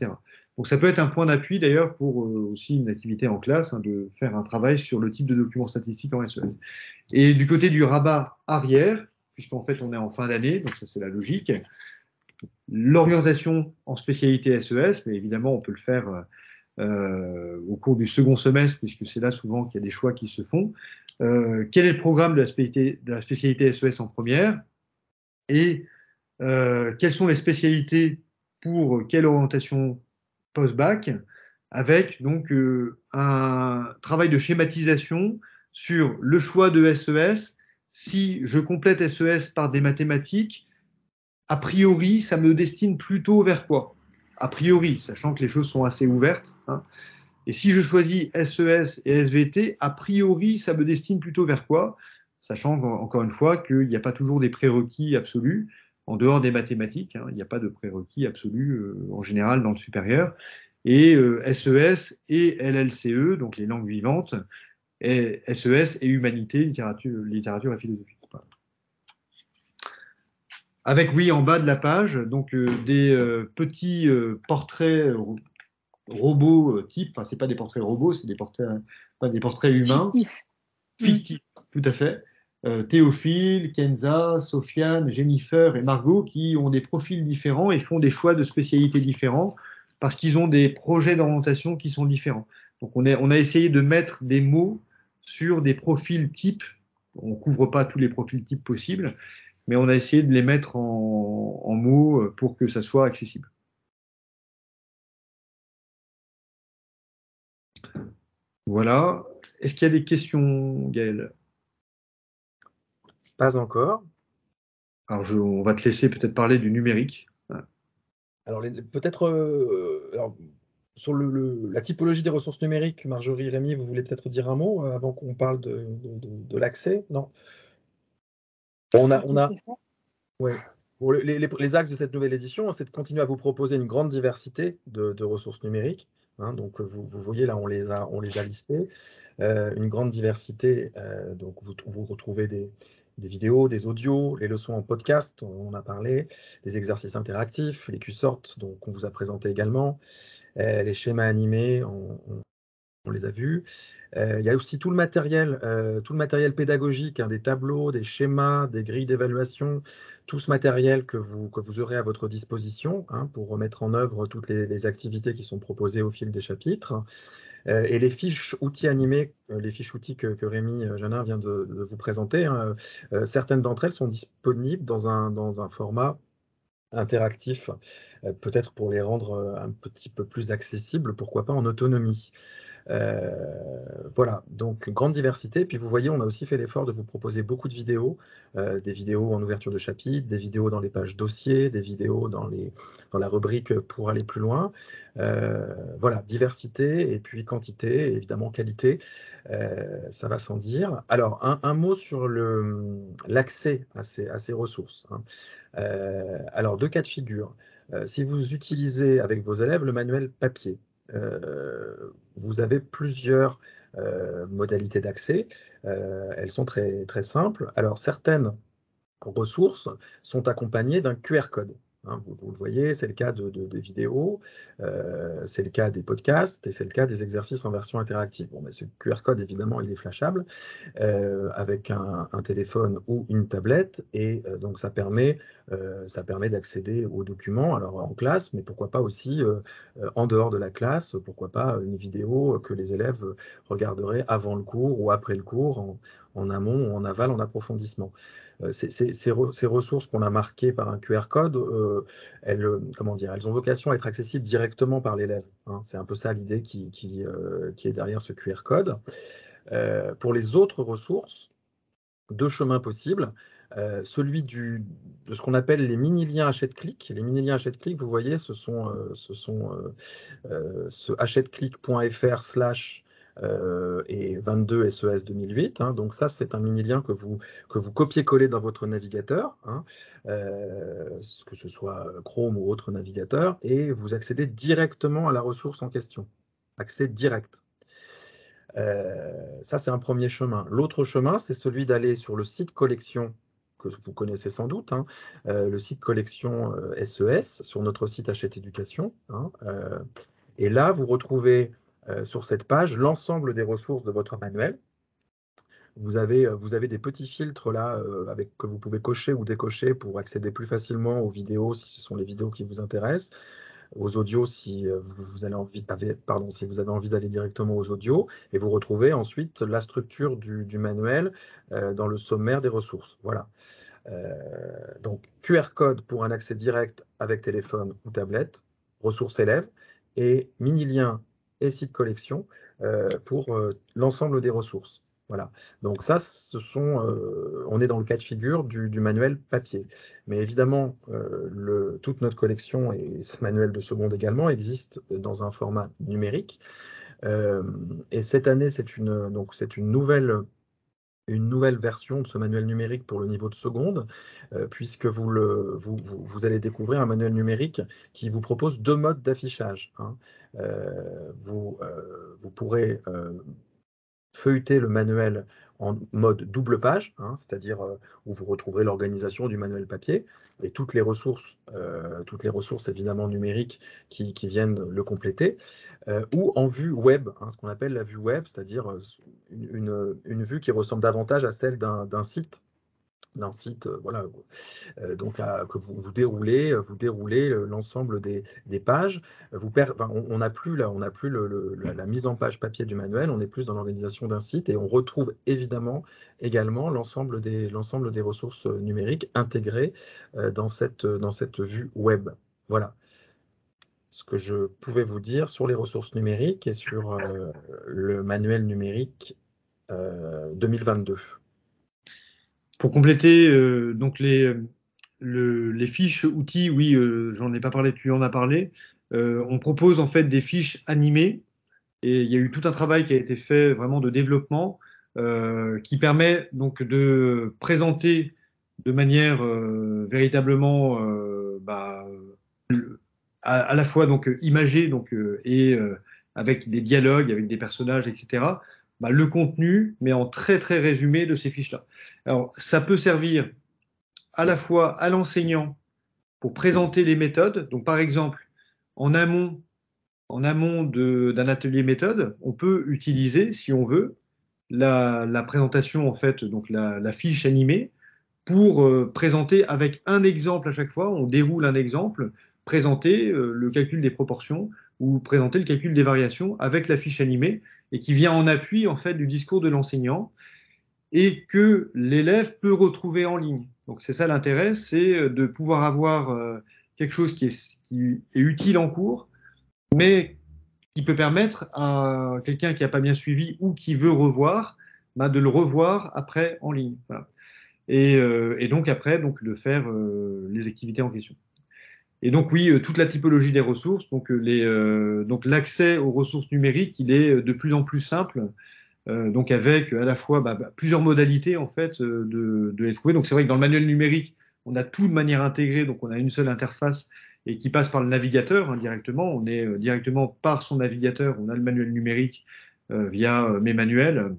Donc ça peut être un point d'appui d'ailleurs pour euh, aussi une activité en classe, hein, de faire un travail sur le type de document statistique en S E S. Et du côté du rabat arrière, puisqu'en fait on est en fin d'année, donc ça c'est la logique, l'orientation en spécialité S E S, mais évidemment on peut le faire euh, au cours du second semestre, puisque c'est là souvent qu'il y a des choix qui se font. Euh, quel est le programme de la spécialité, de la spécialité S E S en première et euh, quelles sont les spécialités pour quelle orientation post-bac, avec donc euh, un travail de schématisation sur le choix de S E S. Si je complète S E S par des mathématiques, a priori, ça me destine plutôt vers quoi? A priori, sachant que les choses sont assez ouvertes, hein. Et si je choisis S E S et S V T, a priori, ça me destine plutôt vers quoi? Sachant encore une fois qu'il n'y a pas toujours des prérequis absolus. En dehors des mathématiques, hein, il n'y a pas de prérequis absolus euh, en général dans le supérieur. Et euh, S E S et L L C E, donc les langues vivantes, et S E S et humanité, littérature, littérature et philosophie. Voilà. Avec, oui, en bas de la page, donc euh, des euh, petits euh, portraits robots euh, type, enfin, c'est pas des portraits robots, c'est des portraits, pas des portraits humains. Fictif. Fictifs, mmh. Tout à fait. Euh, Théophile, Kenza, Sofiane, Jennifer et Margot qui ont des profils différents et font des choix de spécialités différents parce qu'ils ont des projets d'orientation qui sont différents. Donc on, est, on a essayé de mettre des mots sur des profils types. On ne couvre pas tous les profils types possibles, mais on a essayé de les mettre en, en mots pour que ça soit accessible. Voilà. Est-ce qu'il y a des questions, Gaël? Pas encore. Alors, je, on va te laisser peut-être parler du numérique. Alors, peut-être euh, sur le, le, la typologie des ressources numériques, Marjorie, Rémi, vous voulez peut-être dire un mot euh, avant qu'on parle de, de, de, de l'accès? Non. Bon, on a, on a, ouais. Bon, les, les, les axes de cette nouvelle édition, c'est de continuer à vous proposer une grande diversité de, de ressources numériques. Hein, donc, vous, vous voyez là, on les a, on les a listées. Euh, une grande diversité. Euh, donc, vous, vous retrouvez des, des vidéos, des audios, les leçons en podcast, on en a parlé, des exercices interactifs, les Q S O R T, donc on vous a présenté également, euh, les schémas animés, on, on, on les a vus. Euh, il y a aussi tout le matériel, euh, tout le matériel pédagogique, hein, des tableaux, des schémas, des grilles d'évaluation, tout ce matériel que vous, que vous aurez à votre disposition, hein, pour remettre en œuvre toutes les, les activités qui sont proposées au fil des chapitres. Euh, et les fiches outils animés, euh, les fiches outils que, que Rémi Janin vient de, de vous présenter, hein, euh, certaines d'entre elles sont disponibles dans un, dans un format interactif, euh, peut-être pour les rendre euh, un petit peu plus accessibles, pourquoi pas en autonomie. Euh, voilà, donc grande diversité. Puis vous voyez, on a aussi fait l'effort de vous proposer beaucoup de vidéos, euh, des vidéos en ouverture de chapitre, des vidéos dans les pages dossiers, des vidéos dans, les, dans la rubrique pour aller plus loin. Euh, voilà, diversité et puis quantité, et évidemment qualité, euh, ça va sans dire. Alors, un, un mot sur l'accès à ces, à ces ressources, hein. Euh, alors, deux cas de figure. Euh, si vous utilisez avec vos élèves le manuel papier, euh, vous avez plusieurs euh, modalités d'accès. Euh, elles sont très, très simples. Alors, certaines ressources sont accompagnées d'un Q R code. Hein, vous, vous le voyez, c'est le cas de, de, des vidéos, euh, c'est le cas des podcasts et c'est le cas des exercices en version interactive. Bon, mais ce Q R code, évidemment, il est flashable euh, avec un, un téléphone ou une tablette et euh, donc ça permet, euh, ça permet d'accéder aux documents, alors en classe, mais pourquoi pas aussi euh, en dehors de la classe, pourquoi pas une vidéo que les élèves regarderaient avant le cours ou après le cours, en, en amont ou en aval, en approfondissement. Ces, ces, ces, re, ces ressources qu'on a marquées par un Q R code, euh, elles, comment dire, elles ont vocation à être accessibles directement par l'élève, hein. C'est un peu ça l'idée qui, qui, euh, qui est derrière ce Q R code. Euh, pour les autres ressources, deux chemins possibles. Euh, celui du, de ce qu'on appelle les mini-liens achète-clic. Les mini-liens achète-clic, vous voyez, ce sont, euh, ce sont euh, euh, ce achète-clic.fr slash Euh, et vingt-deux S E S deux mille huit. Hein, donc ça, c'est un mini-lien que vous, que vous copiez-collez dans votre navigateur, hein, euh, que ce soit Chrome ou autre navigateur, et vous accédez directement à la ressource en question. Accès direct. Euh, ça, c'est un premier chemin. L'autre chemin, c'est celui d'aller sur le site collection que vous connaissez sans doute, hein, euh, le site collection euh, S E S, sur notre site Hachette Éducation. Hein, euh, Et là, vous retrouvez euh, sur cette page l'ensemble des ressources de votre manuel. Vous avez, vous avez des petits filtres là euh, avec, que vous pouvez cocher ou décocher pour accéder plus facilement aux vidéos si ce sont les vidéos qui vous intéressent, aux audios si euh, vous, vous, allez envie, avez, pardon, si vous avez envie d'aller directement aux audios, et vous retrouvez ensuite la structure du, du manuel euh, dans le sommaire des ressources. Voilà. Euh, donc Q R code pour un accès direct avec téléphone ou tablette, ressources élèves, et mini lien et site collection euh, pour euh, l'ensemble des ressources. Voilà. Donc ça, ce sont, euh, on est dans le cas de figure du, du manuel papier. Mais évidemment, euh, le, toute notre collection et ce manuel de seconde également existe dans un format numérique. Euh, et cette année, c'est une, donc c'est une nouvelle une nouvelle version de ce manuel numérique pour le niveau de seconde, euh, puisque vous, le, vous, vous, vous allez découvrir un manuel numérique qui vous propose deux modes d'affichage. Hein. Euh, vous, euh, vous pourrez euh, feuilleter le manuel en mode double page, hein, c'est-à-dire euh, où vous retrouverez l'organisation du manuel papier et toutes les ressources, euh, toutes les ressources évidemment numériques qui, qui viennent le compléter, euh, ou en vue web, hein, ce qu'on appelle la vue web, c'est-à-dire euh, une, une, une vue qui ressemble davantage à celle d'un site d'un site, euh, voilà, euh, donc à, que vous, vous déroulez, vous déroulez l'ensemble des, des pages. Vous per, enfin, on n'a plus, là, on n'a plus le, le, la, la mise en page papier du manuel, on est plus dans l'organisation d'un site et on retrouve évidemment également l'ensemble des, l'ensemble des ressources numériques intégrées euh, dans, cette, dans cette vue web. Voilà ce que je pouvais vous dire sur les ressources numériques et sur euh, le manuel numérique euh, deux mille vingt-deux. Pour compléter, euh, donc les, le- les fiches outils, oui, euh, j'en ai pas parlé, tu en as parlé. Euh, on propose en fait des fiches animées et il y a eu tout un travail qui a été fait vraiment de développement euh, qui permet donc de présenter de manière euh, véritablement euh, bah, à, à la fois donc imagée donc euh, et euh, avec des dialogues avec des personnages, et cetera. Bah, le contenu, mais en très très résumé de ces fiches-là. Alors ça peut servir à la fois à l'enseignant pour présenter les méthodes. Donc par exemple, en amont en amont de- d'un atelier méthode, on peut utiliser, si on veut, la, la présentation, en fait, donc la, la fiche animée, pour euh, présenter avec un exemple à chaque fois, on déroule un exemple, présenter euh, le calcul des proportions ou présenter le calcul des variations avec la fiche animée et qui vient en appui, en fait, du discours de l'enseignant et que l'élève peut retrouver en ligne. Donc c'est ça l'intérêt, c'est de pouvoir avoir euh, quelque chose qui est, qui est utile en cours, mais qui peut permettre à quelqu'un qui n'a pas bien suivi ou qui veut revoir, bah, de le revoir après en ligne. Voilà. Et, euh, et, donc après, donc, de faire euh, les activités en question. Et donc oui, euh, toute la typologie des ressources, donc euh, les, euh, donc l'accès aux ressources numériques, il est de plus en plus simple, euh, donc avec à la fois bah, bah, plusieurs modalités en fait euh, de, de les trouver. Donc c'est vrai que dans le manuel numérique, on a tout de manière intégrée, donc on a une seule interface et qui passe par le navigateur hein, directement. On est euh, directement par son navigateur, on a le manuel numérique euh, via euh, mes manuels,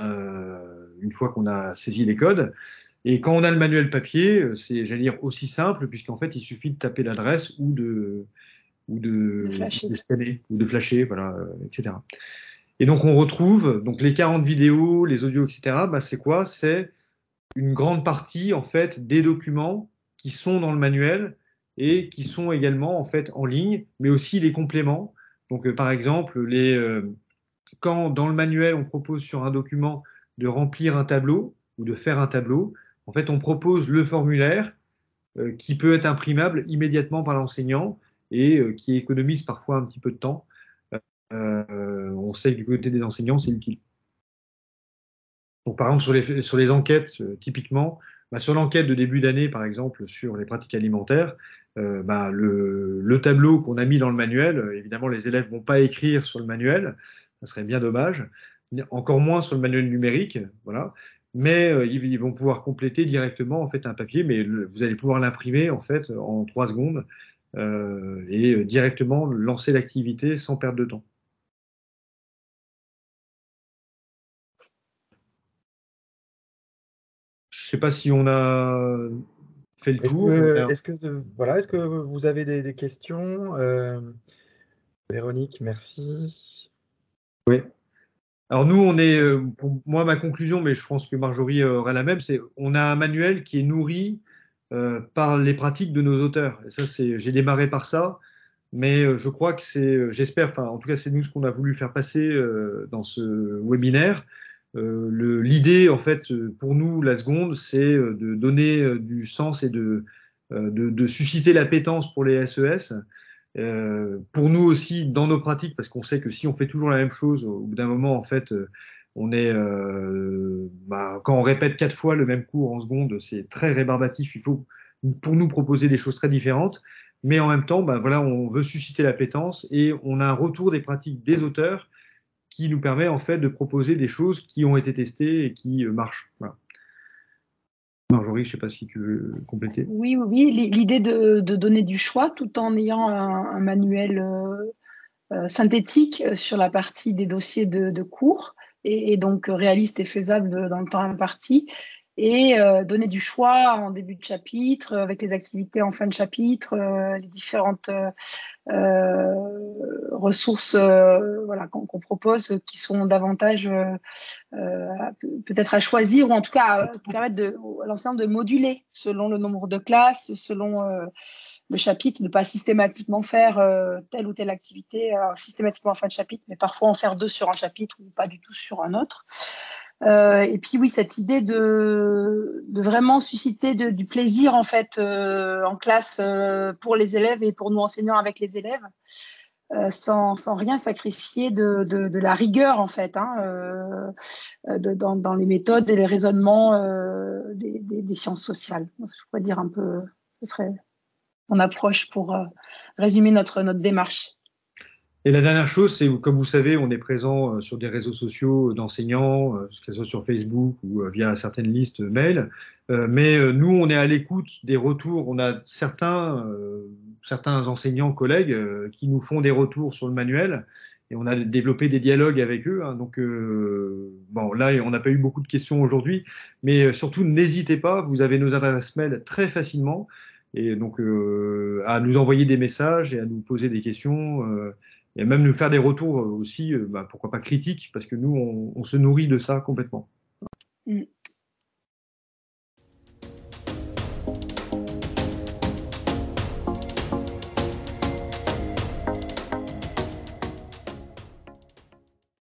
euh, une fois qu'on a saisi les codes. Et quand on a le manuel papier, euh, c'est, j'allais dire, aussi simple, puisqu'en fait, il suffit de taper l'adresse ou de, ou de, de flasher. de scanner, ou de flasher, voilà, euh, et cetera. Et donc, on retrouve donc les quarante vidéos, les audios, et cetera. Bah, c'est quoi? C'est une grande partie, en fait, des documents qui sont dans le manuel et qui sont également, en fait, en ligne, mais aussi les compléments. Donc, euh, par exemple, les, euh, quand dans le manuel, on propose sur un document de remplir un tableau ou de faire un tableau, en fait, on propose le formulaire euh, qui peut être imprimable immédiatement par l'enseignant et euh, qui économise parfois un petit peu de temps. Euh, on sait que du côté des enseignants, c'est utile. Donc, par exemple, sur les, sur les enquêtes, euh, typiquement, bah, sur l'enquête de début d'année, par exemple, sur les pratiques alimentaires, euh, bah, le, le tableau qu'on a mis dans le manuel, euh, évidemment, les élèves ne vont pas écrire sur le manuel, ça serait bien dommage, encore moins sur le manuel numérique, voilà. Mais euh, ils, ils, vont pouvoir compléter directement en fait un papier, mais le, vous allez pouvoir l'imprimer en fait en trois secondes euh, et directement lancer l'activité sans perdre de temps. Je ne sais pas si on a fait le Est-ce tour. que, A... est-ce que, voilà, est-ce que vous avez des, des questions euh, Véronique, merci. Oui. Alors nous, on est, euh, pour moi, ma conclusion, mais je pense que Marjorie aura la même, c'est on a un manuel qui est nourri euh, par les pratiques de nos auteurs. Et ça, c'est, j'ai démarré par ça, mais euh, je crois que c'est, j'espère, enfin, en tout cas, c'est nous ce qu'on a voulu faire passer euh, dans ce webinaire. Euh, le, l'idée, en fait, pour nous, la seconde, c'est euh, de donner euh, du sens et de, euh, de, de susciter l'appétence pour les S E S. Euh, pour nous aussi, dans nos pratiques, parce qu'on sait que si on fait toujours la même chose, au bout d'un moment, en fait, euh, on est, euh, bah, quand on répète quatre fois le même cours en seconde, c'est très rébarbatif. Il faut, pour nous, proposer des choses très différentes. Mais en même temps, bah, voilà, on veut susciter l'appétence et on a un retour des pratiques des auteurs qui nous permet en fait de proposer des choses qui ont été testées et qui euh, marchent. Voilà. Marjorie, je ne sais pas si tu veux compléter. Oui, oui, oui. L'idée de, de donner du choix tout en ayant un, un manuel euh, euh, synthétique sur la partie des dossiers de, de cours et, et donc réaliste et faisable dans le temps imparti. Et euh, donner du choix en début de chapitre, avec les activités en fin de chapitre, euh, les différentes euh, ressources euh, voilà, qu'on qu'on propose qui sont davantage euh, euh, peut-être à choisir ou en tout cas à permettre de, à l'enseignant de moduler selon le nombre de classes, selon euh, le chapitre, ne pas systématiquement faire euh, telle ou telle activité euh, systématiquement en fin de chapitre, mais parfois en faire deux sur un chapitre ou pas du tout sur un autre. Euh, et puis oui, cette idée de, de vraiment susciter de, du plaisir en fait euh, en classe euh, pour les élèves et pour nous enseignants avec les élèves, euh, sans, sans rien sacrifier de, de, de la rigueur en fait, hein, euh, de, dans, dans les méthodes et les raisonnements euh, des, des, des sciences sociales. Je pourrais dire un peu, ce serait mon approche pour euh, résumer notre, notre démarche. Et la dernière chose, c'est comme vous savez, on est présent sur des réseaux sociaux d'enseignants, que ce soit sur Facebook ou via certaines listes mail. Mais nous, on est à l'écoute des retours. On a certains, certains enseignants, collègues, qui nous font des retours sur le manuel. Et on a développé des dialogues avec eux. Donc, bon, là, on n'a pas eu beaucoup de questions aujourd'hui. Mais surtout, n'hésitez pas, vous avez nos adresses mail très facilement. Et donc, à nous envoyer des messages et à nous poser des questions. Et même nous faire des retours aussi, bah, pourquoi pas critiques, parce que nous, on, on se nourrit de ça complètement. Mmh.